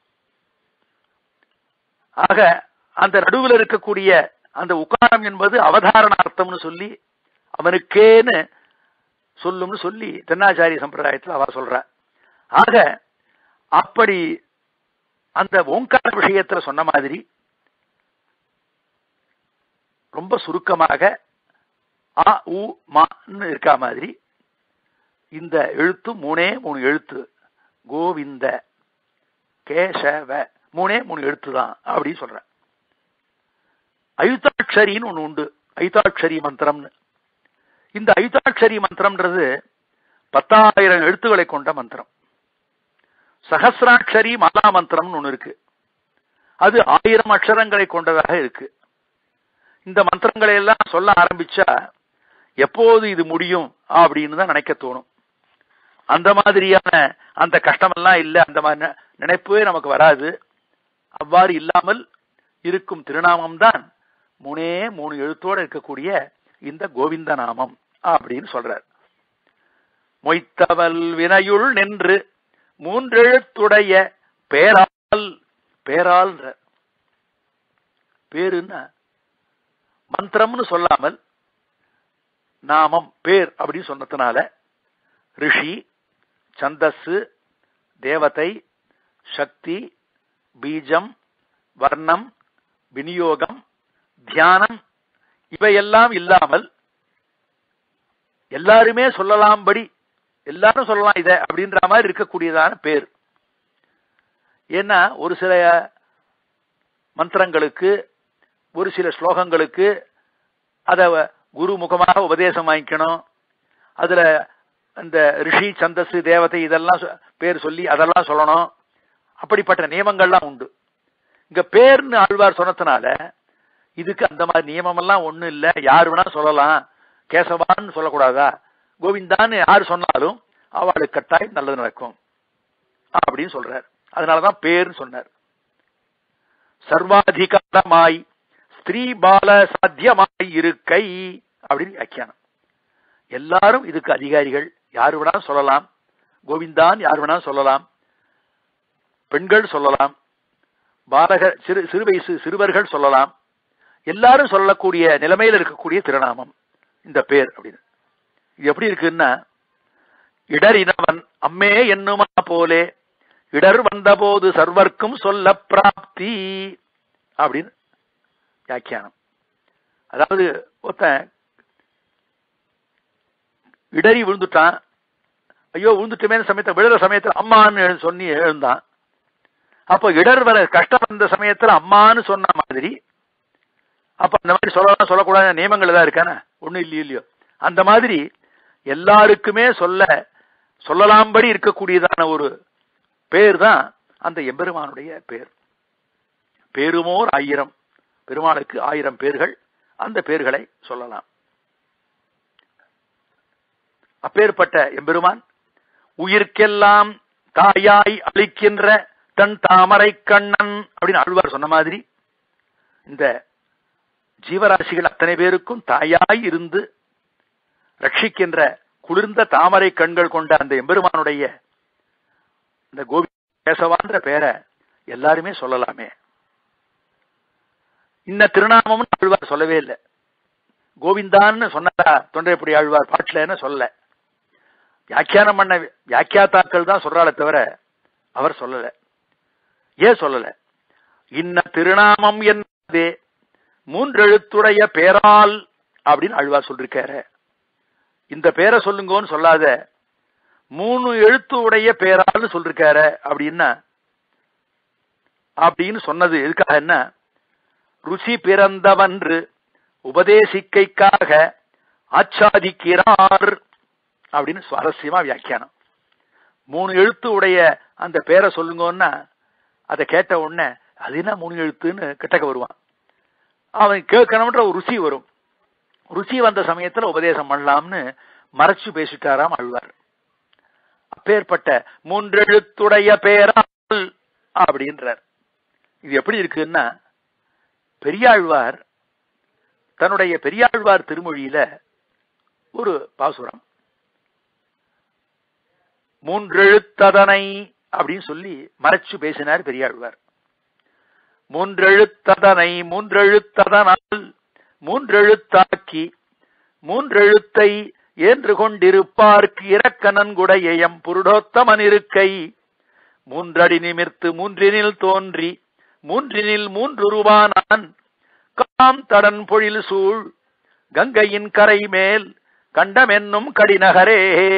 ஆக அந்த நடுவில் இருக்கக்கூடிய அந்த உகாரம் என்பது அவதாரண அர்த்தம்னு சொல்லி அவனுக்கேன்னு சொல்லும்னு சொல்லி தென்னாச்சாரிய சம்பிரதாயத்தில் அவ சொல்ற. ஆக அப்படி அந்த ஓங்கார விஷயத்துல சொன்ன மாதிரி ரொம்ப சுருக்கமாக அ உ மான்னு இருக்கா மாதிரி இந்த எழுத்து மூணே மூணு எழுத்து கோவிந்த கேசவ மூணே மூணு எழுத்து தான் அப்படின்னு சொல்ற. ஐதாட்சரின்னு ஒண்ணு உண்டு, ஐதாட்சரி மந்திரம்னு. இந்த ஐதாட்சரி மந்திரம்ன்றது பத்தாயிரம் எழுத்துக்களை கொண்ட மந்திரம். சகசிராட்சரி மாலா மந்திரம்னு ஒண்ணு இருக்கு, அது ஆயிரம் அக்ஷரங்களை கொண்டதாக இருக்கு. இந்த மந்திரங்களை எல்லாம் சொல்ல ஆரம்பிச்சா எப்போது இது முடியும் அப்படின்னு தான் நினைக்க தோணும். அந்த மாதிரியான அந்த கஷ்டமெல்லாம் இல்லை, அந்த மாதிரி நினைப்பே நமக்கு வராது. அவ்வாறு இல்லாமல் இருக்கும் திருநாமம் தான் மூணே மூணு எழுத்தோடு இருக்கக்கூடிய இந்த கோவிந்த நாமம் அப்படின்னு சொல்றார். மொய்த்தவல் வினையுள் நின்று மூன்றெழுத்துடைய பேரால், பேரால் பேருன்னா மந்திரம்னு சொல்லாமல் நாமம் பேர் அப்படின்னு சொன்னதுனால ரிஷி, சந்தஸ், தேவதை, சக்தி, பீஜம், வர்ணம், விநியோகம், தியானம் இவையெல்லாம் இல்லாமல் எல்லாருமே சொல்லலாம்படி எல்லாரும் சொல்லலாம் இத அப்படின்ற மாதிரி இருக்கக்கூடியதான பேர். ஏன்னா ஒரு சில மந்திரங்களுக்கு ஒரு சில ஸ்லோகங்களுக்கு அத குரு முகமாக உபதேசம் வாங்கிக்கணும், அதுல அந்த ரிஷி, சந்தஸ், தேவதை இதெல்லாம் பேர் சொல்லி அதெல்லாம் சொல்லணும். அப்படிப்பட்ட நியமங்கள்லாம் உண்டு. இங்க பேர்னு ஆழ்வார் சொன்னதுனால இதுக்கு அந்த மாதிரி நியமம் எல்லாம் ஒண்ணும் இல்ல, யாரு வேணா சொல்லலாம். கேசவான்னு சொல்லக்கூடாதா, கோவிந்தான்னு யாரு சொன்னாலும் அவளுக்கு கட்டாயம் நல்லது நடக்கும் அப்படின்னு சொல்றார். அதனாலதான் பேர்னு சொன்னார். சர்வாதிகாரமாய் ஸ்திரீ பால சாத்தியமாய் இருக்கை அப்படின்னு வியாக்கியானம். எல்லாரும் இதுக்கு அதிகாரிகள், யாரு வேணா சொல்லலாம். கோவிந்தான் யாரு வேணா சொல்லலாம், பெண்கள் சொல்லலாம், பாலகர் சிறு சிறு வயசு சிறுவர்கள் சொல்லலாம். எல்லாரும் சொல்லக்கூடிய நிலைமையில் இருக்கக்கூடிய திருநாமம் இந்த பேர் அப்படின்னு. இது எப்படி இருக்குன்னா, இடரினவன் அம்மே என்னுமா போலே இடர் வந்தபோது சர்வர்க்கும் சொல்ல பிராப்தி அப்படின்னு வியாக்கியானம். அதாவது ஒருத்தன் இடறி விழுந்துட்டான், ஐயோ விழுந்துட்டுமே சமயத்தை விழுற சமயத்தில் அம்மான்னு சொல்லி எழுந்தான். அப்போ இடர் வர கஷ்டம் வந்த சமயத்துல அம்மான்னு சொன்ன மாதிரி, அப்ப அந்த மாதிரி சொல்லலாம் சொல்லக்கூடாத நியமங்கள் தான் இருக்கானே, ஒண்ணும் இல்லையோ இல்லையோ. அந்த மாதிரி எல்லாருக்குமே சொல்ல சொல்லலாம்படி இருக்கக்கூடியதான ஒரு பேர் தான் அந்த எம்பெருமானுடைய பேர். பேருமோர் ஆயிரம், பெருமாளுக்கு ஆயிரம் பேர்கள், அந்த பேர்களை சொல்லலாம். அப்பேற்பட்ட எம்பெருமான் உயிர்க்கெல்லாம் தாயாய் அளிக்கின்ற தன் தாமரை கண்ணன் அப்படின்னு ஆழ்வார் சொன்ன மாதிரி, இந்த ஜீவராசிகள் அத்தனை பேருக்கும் தாயாய் இருந்து ரட்சிக்கின்ற குளிர்ந்த தாமரை கண்கள் கொண்ட அந்த எம்பெருமானுடைய இந்த கோவி கேசவான்ற பேரை எல்லாருமே சொல்லலாமே. இன்ன திருநாமம் ஆழ்வார் சொல்லவே இல்லை. கோவிந்தான்னு சொன்னதா தொண்டைப்படி ஆழ்வார் பாட்டுல சொல்ல, வியாக்கியானம் பண்ண வியாக்கியாத்தாக்கள் தான் சொல்றாளே தவிர அவர் சொல்லல. ஏன் சொல்லல? இன்ன திருநாமம் என்பதே மூன்றெழுத்துடைய பேரால் அப்படின்னு ஆழ்வார் சொல்லிருக்காரு. இந்த பேரை சொல்லுங்கன்னு சொல்லாத, மூணு எழுத்து உடைய பேரால்னு சொல்லிருக்காரு. அப்படின்னா அப்படின்னு சொன்னது எதுக்காக? என்ன, ருசி பிறந்தவன்று உபதேசிக்கைக்காக ஆச்சாதிக்கிறார் அப்படின்னு சுவாரஸ்யமா வியாக்கியானம். மூணு எழுத்து உடைய அந்த பேரை சொல்லுங்கன்னா அதை கேட்ட உடனே அது என்ன மூணு எழுத்துன்னு கிட்டக்க வருவான். அவன் கேட்கணும்ன்ற ஒரு ருசி வரும். ருசி வந்த சமயத்துல உபதேசம் பண்ணலாம்னு மறைச்சு பேசிட்டாராம் ஆழ்வார். அப்பேற்பட்ட மூன்றெழுத்துடைய பேரால் அப்படின்றார். இது எப்படி இருக்குன்னா, பெரியாழ்வார் தன்னுடைய பெரியாழ்வார் திருமொழியில ஒரு பாசுரம், மூன்றெழுத்ததனை அப்படின்னு சொல்லி மறைச்சு பேசினார் பெரியாழ்வார். மூன்றெழுத்ததனை மூன்றெழுத்ததனால் மூன்றெழுத்தாக்கி மூன்றெழுத்தை ஏன்று கொண்டிருப்பார்க்கு இறக்க நன்குடையம் புருடோத்தமன் இருக்கை மூன்றடி நிமிர்த்து மூன்றினில் தோன்றி மூன்றினில் மூன்றுருவானான் காம் தடன் பொழில் சூழ் கங்கையின் கரை மேல் கண்டமென்னும் கடிநகரே.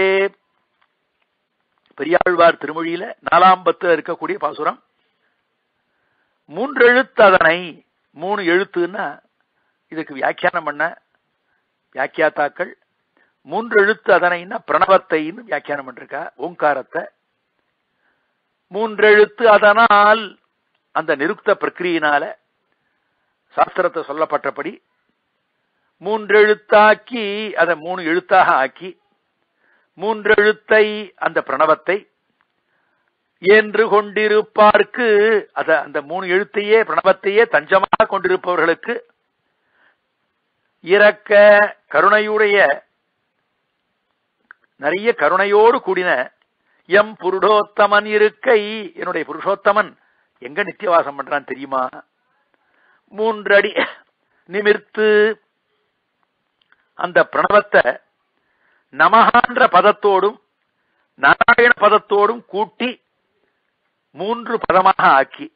பெரியாழ்வார் திருமொழியில நாலாம் பத்து இருக்கக்கூடிய பாசுரம். மூன்றெழுத்ததனை, மூணு எழுத்துன்னா இதுக்கு வியாக்கியானம் பண்ண வியாக்கியாத்தாக்கள் மூன்று எழுத்து அதனைன்னா பிரணவத்தைன்னு வியாக்கியானம் பண்ணிருக்கா, ஓங்காரத்தை. மூன்றெழுத்து அதனால் அந்த நிருக்த பிரக்கிரியினால சாஸ்திரத்தை சொல்லப்பட்டபடி மூன்றெழுத்தாக்கி அதை மூணு எழுத்தாக ஆக்கி மூன்றெழுத்தை அந்த பிரணவத்தை என்று கொண்டிருப்பார்க்கு அத அந்த மூணு எழுத்தையே பிரணவத்தையே தஞ்சமாக கொண்டிருப்பவர்களுக்கு இரக்க கருணையுடைய நிறைய கருணையோடு கூடின எம் புருடோத்தமன் இருக்கை, என்னுடைய புருஷோத்தமன் எங்க நித்தியவாசம் பண்றான் தெரியுமா? மூன்றடி நிமிர்த்து அந்த பிரணவத்தை நமகான்ற பதத்தோடும் நாராயண பதத்தோடும் கூட்டி மூன்று பதமாக ஆக்கி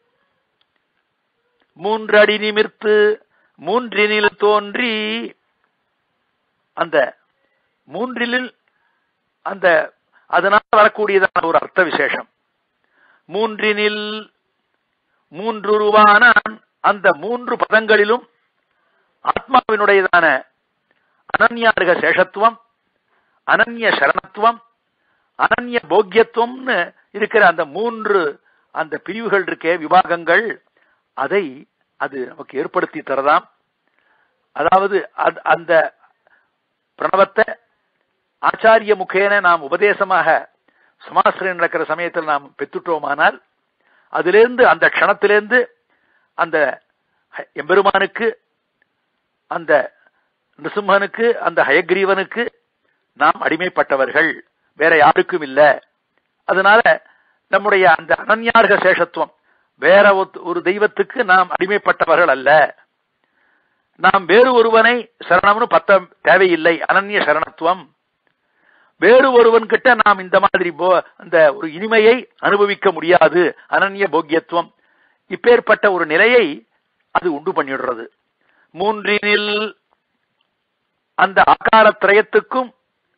மூன்றடி நிமிர்த்து மூன்றினில் தோன்றி அந்த மூன்றில் அந்த அதனால் வரக்கூடியதான ஒரு அர்த்த விசேஷம். மூன்றினில் மூன்றுருவான அந்த மூன்று பதங்களிலும் ஆத்மாவினுடையதான அனன்யார்க சேஷத்துவம், அனன்ய சரணத்துவம், அனன்ய போக்கியத்துவம்னு இருக்கிற அந்த மூன்று அந்த பிரிவுகள் இருக்கே, விபாகங்கள், அதை அது நமக்கு ஏற்படுத்தி தரதாம். அதாவது அந்த பிரணவத்தை ஆச்சாரிய முகேன நாம் உபதேசமாக சமாசிரம் நடக்கிற சமயத்தில் நாம் பெற்றுட்டோமானால் அதிலிருந்து அந்த க்ஷணத்திலிருந்து அந்த எம்பெருமானுக்கு, அந்த நிருசிம்மனுக்கு, அந்த ஹயக்ரீவனுக்கு நாம் அடிமைப்பட்டவர்கள், வேற யாருக்கும் இல்லை. அதனால நம்முடைய அந்த அனன்யார்க சேஷத்துவம், வேற ஒரு தெய்வத்துக்கு நாம் அடிமைப்பட்டவர்கள் அல்ல. நாம் வேறு ஒருவனை சரணம்னு பத்த தேவையில்லை, அனன்ய சரணத்துவம். வேறு ஒருவன் கிட்ட நாம் இந்த மாதிரி அந்த ஒரு இனிமையை அனுபவிக்க முடியாது, அனன்ய போக்கியத்துவம். இப்பேற்பட்ட ஒரு நிலையை அது உண்டு பண்ணிடுறது. மூன்றினில் அந்த ஆகாரத்திரயத்துக்கும்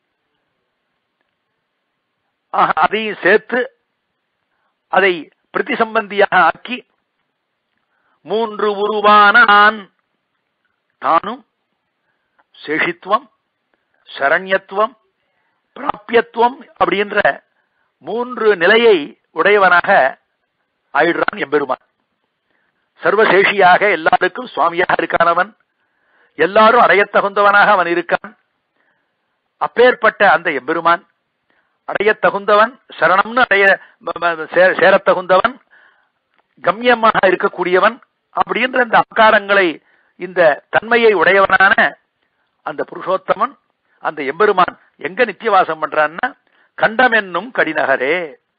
அதையும் சேர்த்து அதை பிரதிசம்பந்தியாக ஆக்கி மூன்று உருவானான் தானும் சேஷித்துவம், சரண்யத்துவம், பிராபியத்துவம் அப்படின்ற மூன்று நிலையை உடையவனாக ஆயிடுறான் எம்பெருமான். சர்வசேஷியாக எல்லாருக்கும் சுவாமியாக இருக்கானவன், எல்லாரும் அடையத் தகுந்தவனாக அவன் இருக்கான். அப்பேற்பட்ட அந்த எம்பெருமான் அடையத் தகுந்தவன், சரணம்னு அடைய சேரத் தகுந்தவன், கம்யமாக இருக்கக்கூடியவன் அப்படின்ற இந்த ஆகாரங்களை, இந்த தன்மையை உடையவனான அந்த புருஷோத்தமன், அந்த எம்பெருமான் எங்க நித்தியவாசம் பண்றான்னா கண்டம் என்னும் கடிநகரே.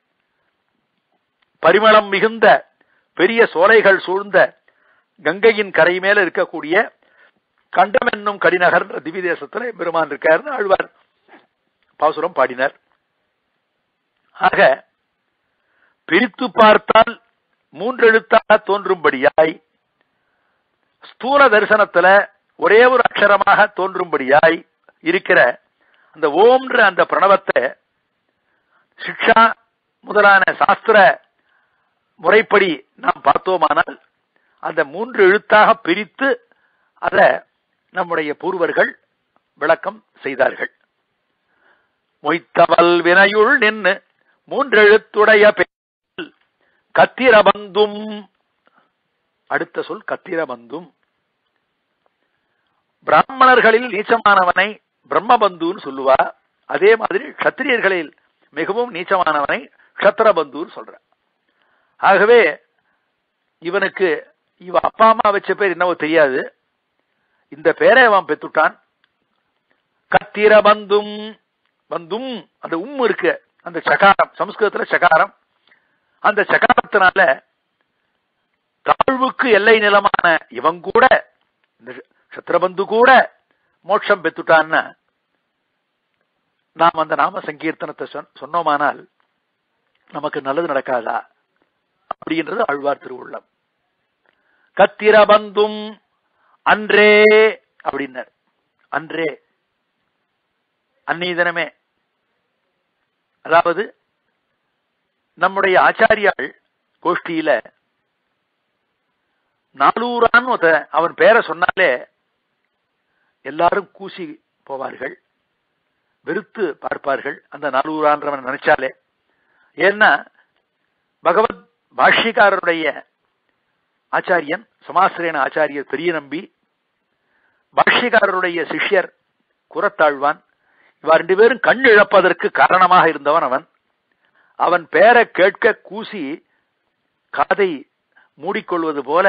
பரிமளம் மிகுந்த பெரிய சோலைகள் சூழ்ந்த கங்கையின் கரை மேல இருக்கக்கூடிய கண்டம் என்னும் கடிநகர் திவ்ய தேசத்துல எம்பெருமான் இருக்காருன்னு ஆழ்வார் பாசுரம் பாடினார். ஆக பிரித்து பார்த்தால் மூன்றெழுத்தாக தோன்றும்படியாய், ஸ்தூல தரிசனத்துல ஒரே ஒரு அக்ஷரமாக தோன்றும்படியாய் இருக்கிற அந்த ஓம்ன்ற அந்த பிரணவத்தை சிக்ஷா முதலான சாஸ்திர முறைப்படி நாம் பார்த்தோமானால் அந்த மூன்று எழுத்தாக பிரித்து அத நம்முடைய பூர்வர்கள் விளக்கம் செய்தார்கள். மொய்த்தவல் வினையுள் நின்று மூன்றெழுத்துடைய பெயர் கத்திரபந்தும். அடுத்த சொல் கத்திரபந்தும். பிராமணர்களில் நீச்சமானவனை பிரம்மபந்துன்னு சொல்லுவா. அதே மாதிரி கத்திரியர்களில் மிகவும் நீச்சமானவனை க்ஷத்ரபந்துன்னு சொல்ற. ஆகவே இவனுக்கு இவ அப்பா அம்மா வச்ச பேர் என்னவோ தெரியாது, இந்த பேரை அவன் பெற்றுட்டான். கத்திர பந்தும், பந்தும் அந்த உம் இருக்கு, அந்த சகாரம், சமஸ்கிருதத்துல சகாரம், அந்த சகாரத்தினால தாழ்வுக்கு எல்லை நிலமான இவன் கூட, இந்த சத்ரபந்து கூட மோட்சம் பெற்றுட்டான்னா நாம் அந்த நாம சங்கீர்த்தனத்தை சொன்னோமானால் நமக்கு நல்லது நடக்காதா அப்படின்றது ஆழ்வார் திருவுள்ளம். கத்திர பந்தும் அன்றே அப்படின்னார். அன்றே அந்நீதனமே, அதாவது நம்முடைய ஆச்சாரியாள் கோஷ்டியில நாலூரான் அவன் பேரை சொன்னாலே எல்லாரும் கூசி போவார்கள், வெறுத்து பார்ப்பார்கள் அந்த நாலூரான்றவன் நினைச்சாலே. ஏன்னா பகவத் பாஷ்யக்காரருடைய ஆச்சாரியன் சமாசிரேன ஆச்சாரியர் பெரிய நம்பி, பாஷ்யக்காரருடைய சிஷ்யர் குரத்தாழ்வான், இவ ரெண்டு பேரும் கண் இழப்பதற்கு காரணமாக இருந்தவன் அவன். அவன் பேரை கேட்க கூசி காதை மூடிக்கொள்வது போல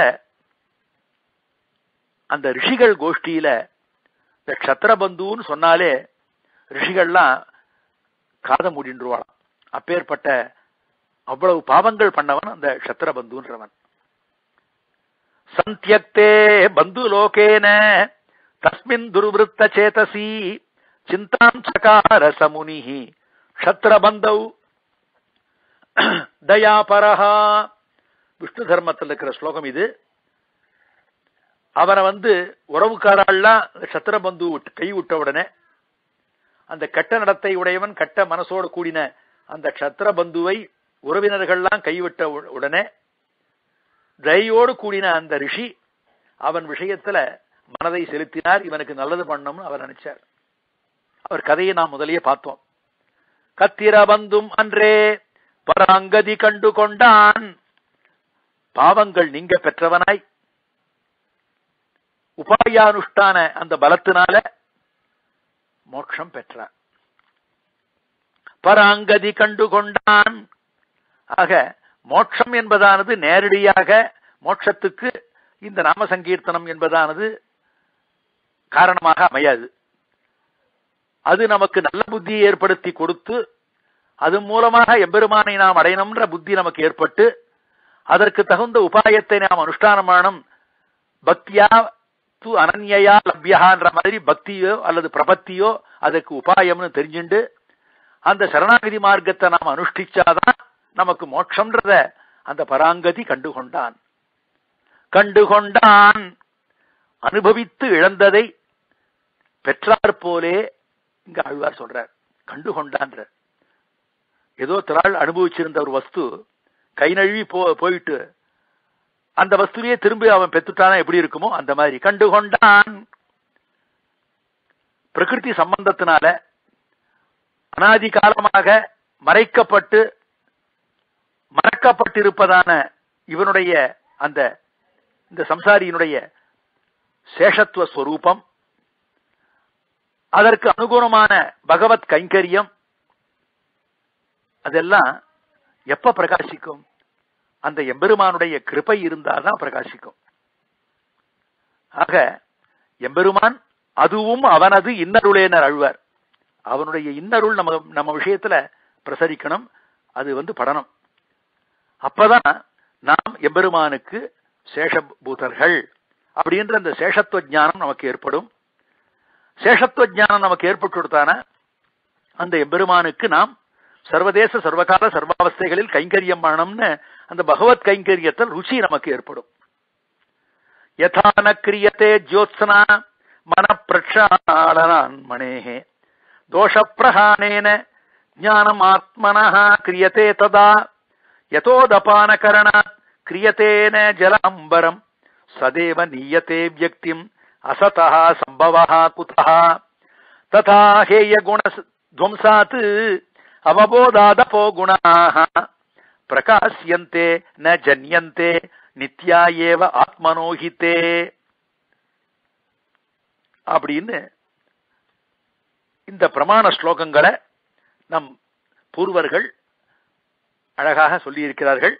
அந்த ரிஷிகள் கோஷ்டியில இந்த க்ஷத்ரபந்துன்னு சொன்னாலே ரிஷிகள்லாம் காதை மூடின்றுவான். அப்பேற்பட்ட அவ்வளவு பாவங்கள் பண்ணவன் அந்த க்ஷத்ரபந்துன்றவன். சந்தியக்தே பந்து லோகேன தஸ்மின் துர்விருத்த சேதசி சிந்தாம் சகார சமுனி க்ஷத்ரபந்தௌ தயாபரஹா. விஷ்ணு தர்மத்தில் இருக்கிற ஸ்லோகம் இது. அவனை வந்து உறவுக்காரெல்லாம் சத்திரபந்து கை விட்ட உடனே அந்த கெட்ட நடத்தை உடையவன், கெட்ட மனசோடு கூடின அந்த சத்திரபந்துவை உறவினர்கள்லாம் கைவிட்ட உடனே தயோடு கூடின அந்த ரிஷி அவன் விஷயத்துல மனதை செலுத்தினார். இவனுக்கு நல்லது பண்ணணும்னு அவர் நினைச்சார். அவர் கதையை நாம் முதலியே பார்த்தோம். கத்திரபந்தும் அன்றே பராங்கதி கண்டு கொண்டான். பாவங்கள் நீங்க பெற்றவனாய் உபாயானுஷ்டான அந்த பலத்தினால மோட்சம் பெற்றான். பராங்கதி கண்டு கொண்டான். ஆக மோட்சம் என்பதானது நேரடியாக மோட்சத்துக்கு இந்த நாம சங்கீர்த்தனம் என்பதானது காரணமாக அமையாது. அது நமக்கு நல்ல புத்தியை ஏற்படுத்தி கொடுத்து அது மூலமாக எம்பெருமானை நாம் அடையணும்ன்ற புத்தி நமக்கு ஏற்பட்டு அதற்கு தகுந்த உபாயத்தை நாம் அனுஷ்டானம் பண்ணணும். பக்தியா து அனன்யா லப்யான்ற மாதிரி பக்தியோ அல்லது பிரபத்தியோ அதுக்கு உபாயம்னு தெரிஞ்சுண்டு அந்த சரணாகதி மார்க்கத்தை நாம் அனுஷ்டிச்சாதான் நமக்கு மோட்சம்ன்றத அந்த பராங்கதி கண்டுகொண்டான். கண்டுகொண்டான் அனுபவித்து இழந்ததை பெற்றார் போலே இங்க ஆழ்வார் சொல்றார். கண்டுகொண்டான்ற ஏதோ திராள் அனுபவிச்சிருந்த ஒரு வஸ்து கை நழுவி போ போயிட்டு அந்த வஸ்துவையே திரும்பி அவன் பெற்றுட்டானா எப்படி இருக்குமோ அந்த மாதிரி கண்டுகொண்டான். பிரகிருதி சம்பந்தத்தினால அனாதி காலமாக மறைக்கப்பட்டு மறக்கப்பட்டிருப்பதான இவனுடைய அந்த இந்த சம்சாரியினுடைய சேஷத்துவ ஸ்வரூபம், அதற்கு அனுகுணமான பகவத் கைங்கரியம், அதெல்லாம் எப்ப பிரகாசிக்கும்? அந்த எம்பெருமானுடைய கிருபை இருந்தால்தான் பிரகாசிக்கும். ஆக எம்பெருமான் அதுவும் அவனது இன்னருளேனர் அழ்வார். அவனுடைய இன்னருள் நம்ம நம்ம விஷயத்துல பிரசரிக்கணும், அது வந்து படணும். அப்பதான் நாம் எம்பெருமானுக்கு சேஷபூதர்கள் அப்படின்ற அந்த சேஷத்துவ ஞானம் நமக்கு ஏற்படும். சேஷத்துவ ஞானம் நமக்கு ஏற்பட்டு கொடுத்தான அந்த எம்பெருமானுக்கு நாம் சர்வதேச சர்வகால சர்வாவஸ்தைகளில் கைங்கரியம் பண்ணணும்னு அந்த பகவத் கைங்கரியத்தில் ருச்சி நமக்கு ஏற்படும். யதான கிரியத்தே ஜோத்ஸ்னா மன பிரக்ஷாளனான் மணேஹே தோஷ பிரஹானேன ஞானம் ஆத்மனஹ கிரியத்தே ததா யதோதபான கரணாத் கிரியத்தேன ஜலாம்பரம் சதேவ நீயத்தே வியக்திம் அசதஹ சம்பவஹ குதஹ ததா ஹேய குண துவம்சாத் அவபோதாதபோ குணாஹ பிரகாஷ்யந்தே ந ஜன்யந்தே நித்யா ஏவ ஆத்மனோஹிதே அப்படின்னு இந்த பிரமாண ஸ்லோகங்களை நம் பூர்வர்கள் அழகாக சொல்லியிருக்கிறார்கள்.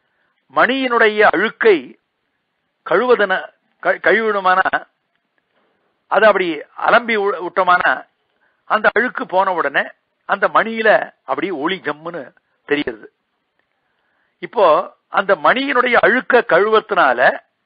மணியினுடைய அழுக்கை கழுவதன கழுவணுமான அது அப்படி அலம்பி விட்டமான அந்த அழுக்கு போன உடனே அந்த மணியில அப்படி ஒளி ஜம்முன்னு தெரிகிறது. இப்போ அந்த மணியினுடைய அழுக்க கழுவத்தினால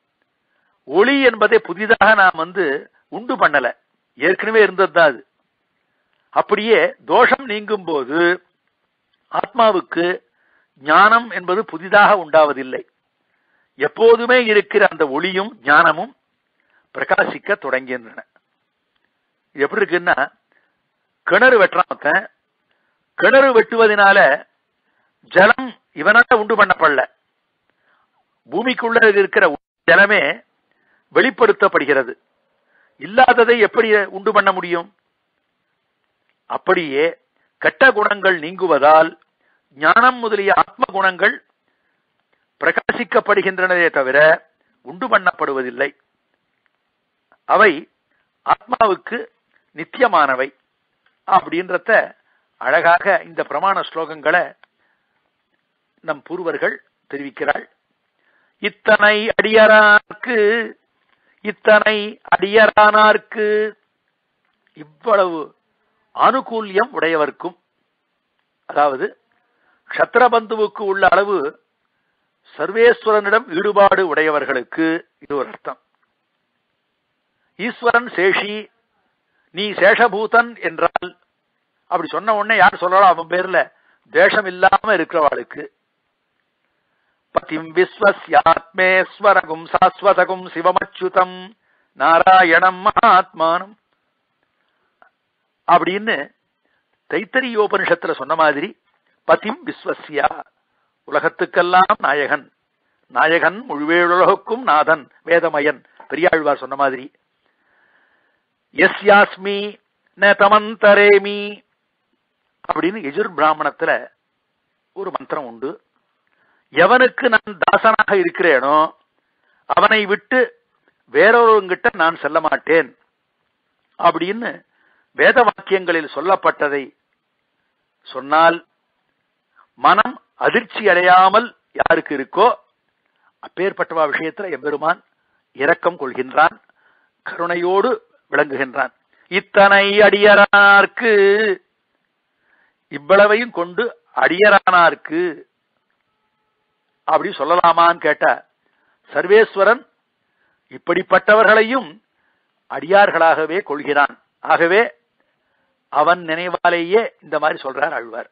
ஒளி என்பதை புதிதாக நாம் வந்து உண்டு பண்ணல, ஏற்கனவே இருந்தது தான் அது. அப்படியே தோஷம் நீங்கும் போது ஆத்மாவுக்கு ஞானம் என்பது புதிதாக உண்டாவதில்லை. எப்போதுமே இருக்கிற அந்த ஒளியும் ஞானமும் பிரகாசிக்க தொடங்கின்றன. இது எப்படி இருக்குன்னா, கிணறு வெட்டுறான், கிணறு வெட்டுவதனால ஜலம் இவனால உண்டு பண்ணப்படல, பூமிக்குள்ள இருக்கிற ஜலமே வெளிப்படுத்தப்படுகிறது. இல்லாததை எப்படி உண்டு பண்ண முடியும்? அப்படியே கெட்ட குணங்கள் நீங்குவதால் ஞானம் முதலிய ஆத்ம குணங்கள் பிரகாசிக்கப்படுகின்றனவே தவிர உண்டு பண்ணப்படுவதில்லை. அவை ஆத்மாவுக்கு நித்தியமானவை அப்படின்றத அழகாக இந்த பிரமாண ஸ்லோகங்களை நம் பூர்வர்கள் தெரிவிக்கிறாள். இத்தனை அடியரானார்க்கு இத்தனை அடியரானார்க்கு இவ்வளவு ஆனுகூல்யம் உடையவர்க்கும், அதாவது க்ஷத்ரபந்துவுக்கு உள்ள அளவு சர்வேஸ்வரனிடம் ஈடுபாடு உடையவர்களுக்கு இது ஒரு அர்த்தம். ஈஸ்வரன் சேஷி, நீ சேஷபூதன் என்றால் அப்படி சொன்ன உடனே யார் சொல்லலாம்? அவன் பேர்ல தேசம் இல்லாம இருக்கிறவாளுக்கு. பதிம் விஸ்வஸ்யாத்மேஸ்வரகும் சாஸ்வதகும் சிவமச்சுதம் நாராயணம் மகாத்மானம் அப்படின்னு தைத்தரியோபனிஷத்துல சொன்ன மாதிரி, பதிம் விஸ்வஸ்யா உலகத்துக்கெல்லாம் நாயகன், நாயகன் முழுவேழுலகுக்கும் நாதன் வேதமயன் பெரியாழ்வார் சொன்ன மாதிரி, யஸ்யாஸ்மி ந தமந்தரேமி அப்படின்னு எஜுர் பிராமணத்துல ஒரு மந்திரம் உண்டு. எவனுக்கு நான் தாசனாக இருக்கிறேனோ அவனை விட்டு வேறொருங்கிட்ட நான் செல்ல மாட்டேன் அப்படின்னு வேத வாக்கியங்களில் சொல்லப்பட்டதை சொன்னால் மனம் அதிர்ச்சி அடையாமல் யாருக்கு இருக்கோ அப்பேற்பட்ட விஷயத்துல எம்பெருமான் இரக்கம் கொள்கின்றான், கருணையோடு விளங்குகின்றான். இத்தனை அடியரானார்க்கு, இவ்வளவையும் கொண்டு அடியரானார்க்கு அப்படி சொல்லலாமான்னு கேட்ட, சர்வேஸ்வரன் இப்படிப்பட்டவர்களையும் அடியார்களாகவே கொள்கிறான். ஆகவே அவன் நினைவாலேயே இந்த மாதிரி சொல்றார் ஆழ்வார்.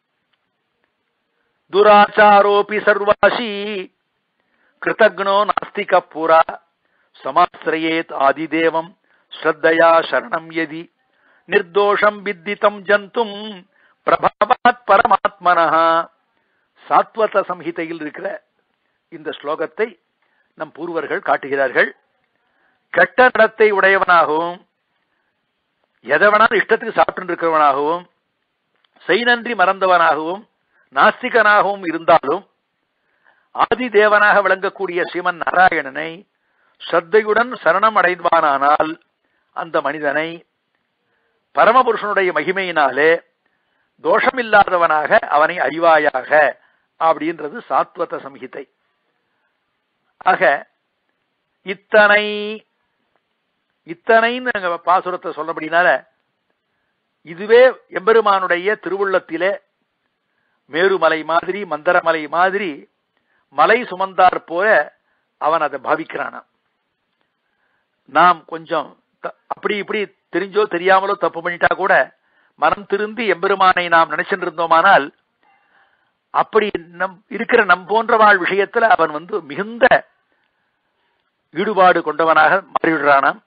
துராச்சாரோபி சர்வாசி கிருதக்னோ நாஸ்திக புரா சமாஸ்ரயேத் ஆதிதேவம் ஸ்ரத்தையா சரணம் யதி நிர்தோஷம் வித்திதம் ஜந்தும் பிரபாவாத் பரமாத்மனஹா. சாத்வத சம்ஹிதையில் இருக்கிற இந்த ஸ்லோகத்தை நம் பூர்வர்கள் காட்டுகிறார்கள். கெட்ட நடத்தை உடையவனாகவும் எதவனால் இஷ்டத்துக்கு சாப்பிட்டு இருக்கிறவனாகவும் செய்நன்றி மறந்தவனாகவும் நாஸ்திகனாகவும் இருந்தாலும் ஆதி தேவனாக விளங்கக்கூடிய ஸ்ரீமன் நாராயணனை ஸ்ரத்தையுடன் சரணம் அடைவானானால் அந்த மனிதனை பரமபுருஷனுடைய மகிமையினாலே தோஷமில்லாதவனாக அவனை அறிவாயாக அப்படின்றது சாத்வத சம்ஹிதை. ஆக இத்தனை இத்தனைன்னு பாசுரத்தை சொல்லப்படினால இதுவே எம்பெருமானுடைய திருவுள்ளத்திலே மேருமலை மாதிரி மந்தரமலை மாதிரி மலை சுமந்தார் போல அவன் அதை பாவிக்கிறானா. நாம் கொஞ்சம் அப்படி இப்படி தெரிஞ்சோ தெரியாமலோ தப்பு பண்ணிட்டா கூட மனம் திருந்தி எம்பெருமானை நாம் நினைச்சுட்டு இருந்தோமானால் அப்படி நம் இருக்கிற நம் போன்றவாழ் விஷயத்துல அவன் வந்து மிகுந்த ஈடுபாடு கொண்டவனாக மாறிவிடுறானாம்.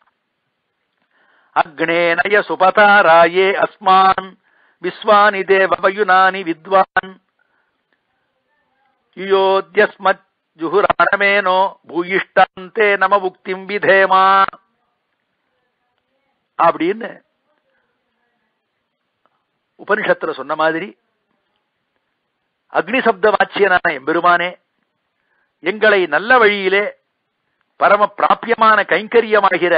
அக்னேனய சுபதாராயே அஸ்மான் விஸ்வானி தேவயுனானி வித்வான் யுயோத்யஸ்மத் ஜுஹுராணமேனோ பூயிஷ்டாந்தே நம புக்திம் விதேமா அப்படின்னு உபனிஷத்துல சொன்ன மாதிரி அக்னி சப்த வாச்சியனான எம்பெருமானே எங்களை நல்ல வழியிலே பரம பிராபியமான கைங்கரியமாகிற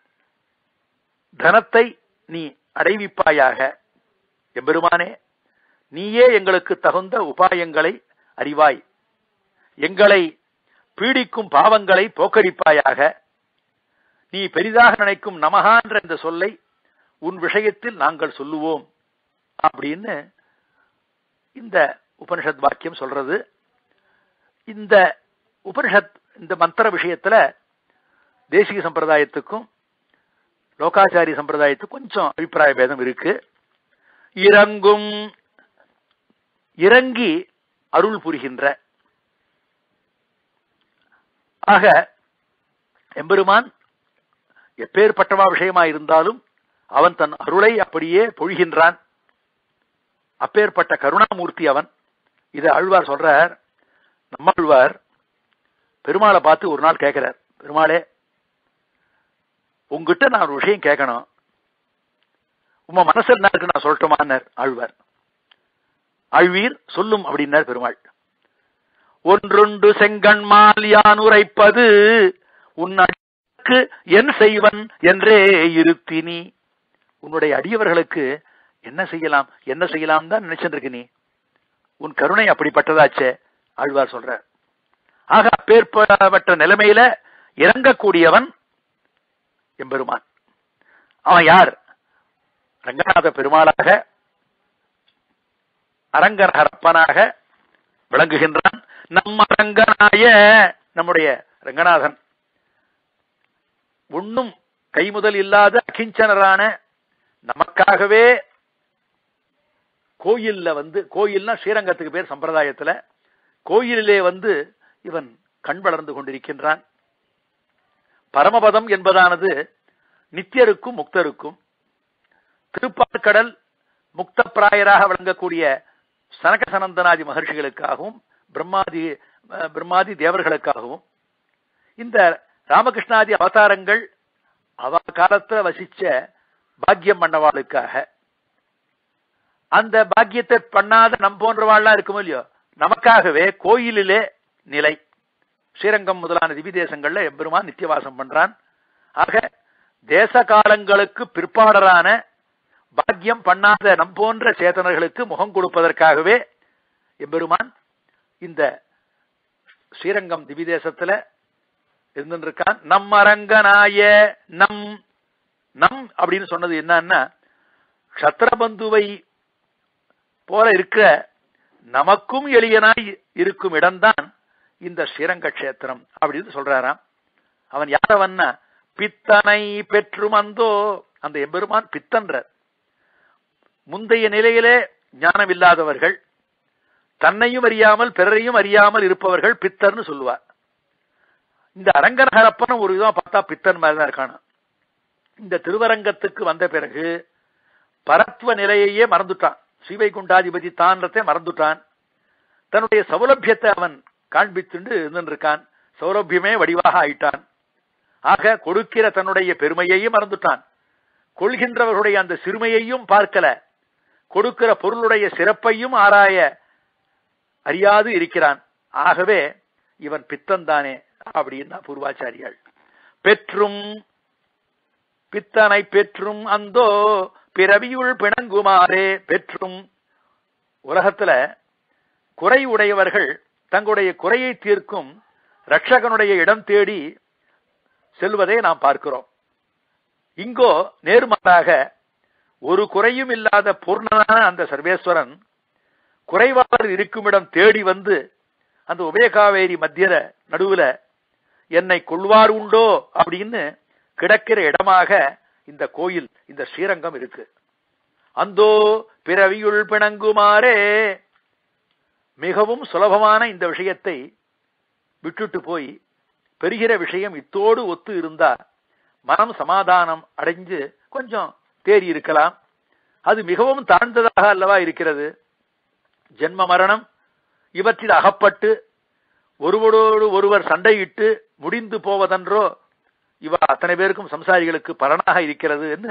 தனத்தை நீ அடைவிப்பாயாக. எம்பெருமானே நீயே எங்களுக்கு தகுந்த உபாயங்களை அறிவாய், எங்களை பீடிக்கும் பாவங்களை போக்கடிப்பாயாக. நீ பெரிதாக நினைக்கும் நமகான்ற இந்த சொல்லை உன் விஷயத்தில் நாங்கள் சொல்லுவோம் அப்படின்னு இந்த உபனிஷத் வாக்கியம் சொல்றது. இந்த உபனிஷத் இந்த மந்திர விஷயத்துல தேசிக சம்பிரதாயத்துக்கும் லோகாச்சாரிய சம்பிரதாயத்துக்கும் கொஞ்சம் அபிப்பிராய பேதம் இருக்கு. இறங்கும் இறங்கி அருள் புரிகின்ற, ஆக எம்பெருமான் எப்பேற்பட்டவா விஷயமா இருந்தாலும் அவன் தன் அருளை அப்படியே பொழிகின்றான். அப்பேற்பட்ட கருணாமூர்த்தி அவன். இதை ஆழ்வார் சொல்றார். நம்மாழ்வார் பெருமாளை பார்த்து ஒரு நாள் கேட்கிறார், பெருமாளே உங்ககிட்ட நான் ஒரு விஷயம் கேட்கணும், உங்க மனசு என்ன இருக்கு நான் சொல்லட்டுமான்னார் ஆழ்வார். ஆழ்வீர் சொல்லும் அப்படின்னார் பெருமாள். ஒன்றொன்று செங்கண்மால் யான் உரைப்பது உன் அடிக்கு என் செய்வன் என்றே இருத்தினி. உன்னுடைய அடியவர்களுக்கு என்ன செய்யலாம் என்ன செய்யலாம் தான் நினைச்சிட்டு இருக்கு நீ. உன் கருணை அப்படிப்பட்டதாச்சே ஆழ்வார் சொல்ற. ஆக அப்பேற்பட்ட நிலைமையில இறங்கக்கூடியவன் எம்பெருமான். அவன் யார்? ரங்கநாத பெருமாளாக அரங்கரப்பனாக விளங்குகின்றான். நம்ம ரங்கனாய நம்முடைய ரங்கநாதன் ஒன்னும் கைமுதல் இல்லாத அகிஞ்சனரான நமக்காகவே கோயில்ல வந்து, கோயில்னா ஸ்ரீரங்கத்துக்கு பேர் சம்பிரதாயத்துல, கோயிலிலே வந்து இவன் கண் வளர்ந்து கொண்டிருக்கின்றான். பரமபதம் என்பதானது நித்தியருக்கும் முக்தருக்கும், திருப்பாற்கடல் முக்த பிராயராக விளங்கக்கூடிய சனக சனந்தனாதி மகர்ஷிகளுக்காகவும் பிரம்மாதி பிரம்மாதி தேவர்களுக்காகவும், இந்த ராமகிருஷ்ணாதி அவதாரங்கள் அவ காலத்துல வசிச்ச பாக்கியம் பண்ணவாளுக்காக, அந்த பாக்கியத்தை பண்ணாத நம் போன்றவாள்லாம் இருக்குமோ இல்லையோ நமக்காகவே கோயிலிலே நிலை. ஸ்ரீரங்கம் முதலான திவ்ய தேசங்கள்ல எம்பெருமான் நித்தியவாசம் பண்றான். ஆக தேச காலங்களுக்கு பிற்பாடரான பாக்கியம் பண்ணாத நம் போன்ற சேதனர்களுக்கு முகம் கொடுப்பதற்காகவே எம்பெருமான் இந்த ஸ்ரீரங்கம் திவ்ய தேசத்துல இருந்திருக்கான். நம் அரங்கனாய நம் நம் அப்படின்னு சொன்னது என்னன்னா, க்ஷத்ரபந்துவை போல இருக்கிற நமக்கும் எளியனாய் இருக்கும் இடம்தான் இந்த ஸ்ரீரங்க கஷேத்திரம் அப்படின்னு சொல்றாராம். அவன் யாரவன்னா பித்தனை பெற்றும் அந்தோ, அந்த எம்பெருமான் பித்தன்ற முந்தைய நிலையிலே ஞானம் இல்லாதவர்கள், தன்னையும் அறியாமல் பிறரையும் அறியாமல் இருப்பவர்கள் பித்தர்னு சொல்லுவார். இந்த அரங்கநகரப்பன் ஒரு விதமா பார்த்தா பித்தன் மாதிரிதான் இருக்கான. இந்த திருவரங்கத்துக்கு வந்த பிறகு பரத்வ நிலையையே மறந்துட்டான். ஸ்ரீவைகுண்டாதிபதி தான்றத்தை மறந்துட்டான். தன்னுடைய சௌலபியத்தை அவன் காண்பித்துண்டு இருந்திருக்கான். சௌலபியமே வடிவாக ஆயிட்டான். ஆக கொடுக்கிற தன்னுடைய பெருமையையும் மறந்துட்டான். கொள்கின்றவர்களுடைய அந்த சிறுமையையும் பார்க்கல. கொடுக்கிற பொருளுடைய சிறப்பையும் ஆராய அறியாது இருக்கிறான். ஆகவே இவன் பித்தன்தானே அப்படின்னா பூர்வாச்சாரியால். பெற்றும் பித்தனை பெற்றும் அந்தோ பிறவியுள் பிணங்குமாறே. பெற்றும் உலகத்துல குறை உடையவர்கள் தங்களுடைய குறையை தீர்க்கும் ரட்சகனுடைய இடம் தேடி செல்வதை நாம் பார்க்கிறோம். இங்கோ நேர்மாறாக ஒரு குறையும் இல்லாத பூர்ணனான அந்த சர்வேஸ்வரன் குறைவாளர் இருக்குமிடம் தேடி வந்து அந்த உபயகாவேரி மத்திய நடுவுல என்னை கொள்வார் உண்டோ அப்படின்னு கிடக்கிற இடமாக இந்த கோயில், இந்த ஸ்ரீரங்கம் இருக்கு. அந்தோ பிறவியுள் பிணங்குமாறே. மிகவும் சுலபமான இந்த விஷயத்தை விட்டுட்டு போய் பெறுகிற விஷயம் இத்தோடு ஒத்து இருந்தா மனம் சமாதானம் அடைஞ்சு கொஞ்சம் தேறி இருக்கலாம். அது மிகவும் தாழ்ந்ததாக அல்லவா இருக்கிறது. ஜென்ம மரணம் இவற்றில் அகப்பட்டு ஒருவரோடு ஒருவர் சண்டையிட்டு முடிந்து போவதென்றோ இவ அத்தனை பேருக்கும் சம்சாரிகளுக்கு பலனாக இருக்கிறது என்று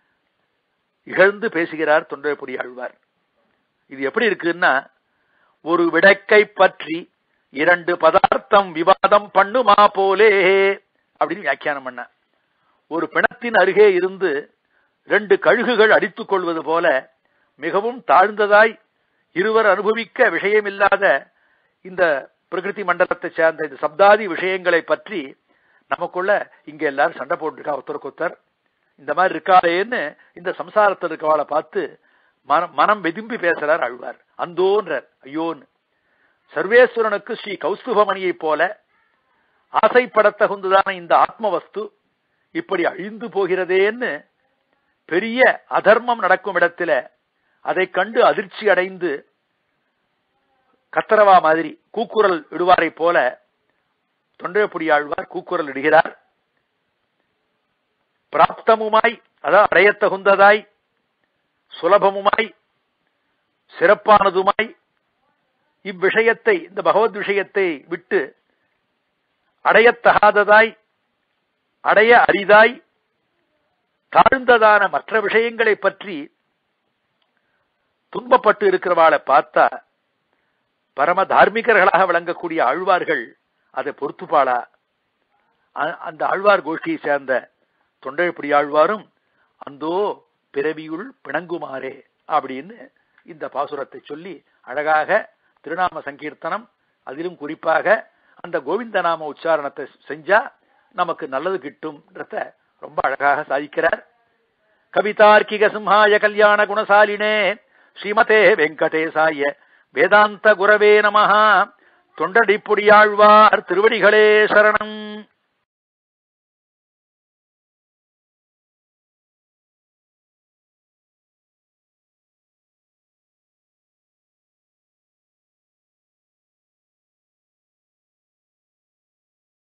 இகழ்ந்து பேசுகிறார் தொண்டர்புரி ஆழ்வார். இது எப்படி இருக்குன்னா, ஒரு விடக்கை பற்றி இரண்டு பதார்த்தம் விவாதம் பண்ணுமா போலே அப்படின்னு வியாக்கியானம் பண்ண. ஒரு பிணத்தின் அருகே இருந்து ரெண்டு கழுகுகள் அடித்துக் கொள்வது போல மிகவும் தாழ்ந்ததாய் இருவர் அனுபவிக்க விஷயமில்லாத இந்த பிரகிருதி மண்டலத்தை சேர்ந்த இந்த சப்தாதி விஷயங்களை பற்றி நமக்குள்ள இங்க எல்லாரும் சண்டை போட்டுருக்கா ஒருத்தருக்கு ஒருத்தர், இந்த மாதிரி இருக்காளேன்னு இந்த சம்சாரத்தில் இருக்கவாளை பார்த்து மனம் மனம் வெதும்பி பேசுறார் ஆழ்வார். அந்தோன்றார், ஐயோன்னு. சர்வேஸ்வரனுக்கு ஸ்ரீ கௌஸ்துபமணியை போல ஆசைப்படத்தகுந்ததான இந்த ஆத்ம வஸ்து இப்படி அழிந்து போகிறதேன்னு பெரிய அதர்மம் நடக்கும் இடத்துல அதை கண்டு அதிர்ச்சி அடைந்து கத்தரவா மாதிரி கூக்குரல் இடுவாரை போல தொண்டைப்புடியாழ்வார் கூக்குரல் இடுகிறார். பிராப்தமுமாய், அதாவது அடையத்தகுந்ததாய், சுலபமுமாய், சிறப்பானதுமாய் இவ்விஷயத்தை, இந்த பகவத் விஷயத்தை விட்டு அடையத்தகாததாய், அடைய அரிதாய், தாழ்ந்ததான மற்ற விஷயங்களை பற்றி துன்பப்பட்டு இருக்கிறவாளை பார்த்தா பரம தார்மிகர்களாக விளங்கக்கூடிய ஆழ்வார்கள் அதை பொறுத்துப்பாளா? அந்த ஆழ்வார் கோஷ்டியை சேர்ந்த தொண்டைப்புடி ஆழ்வாரும் அந்தோ பிறவியுள் பிணங்குமாறே அப்படின்னு இந்த பாசுரத்தை சொல்லி அழகாக திருநாம சங்கீர்த்தனம், அதிலும் குறிப்பாக அந்த கோவிந்த நாம உச்சாரணத்தை செஞ்சா நமக்கு நல்லது கிட்டும்ன்றத ரொம்ப அழகாக சாதிக்கிறார். கவிதார்க்கிக சிம்ஹாய கல்யாண குணசாலினே ஸ்ரீமதே வெங்கடேசாய வேதாந்த குரவே நமஹ. தொண்டடிப்புடியாழ்வார் திருவடிகளே சரணம்.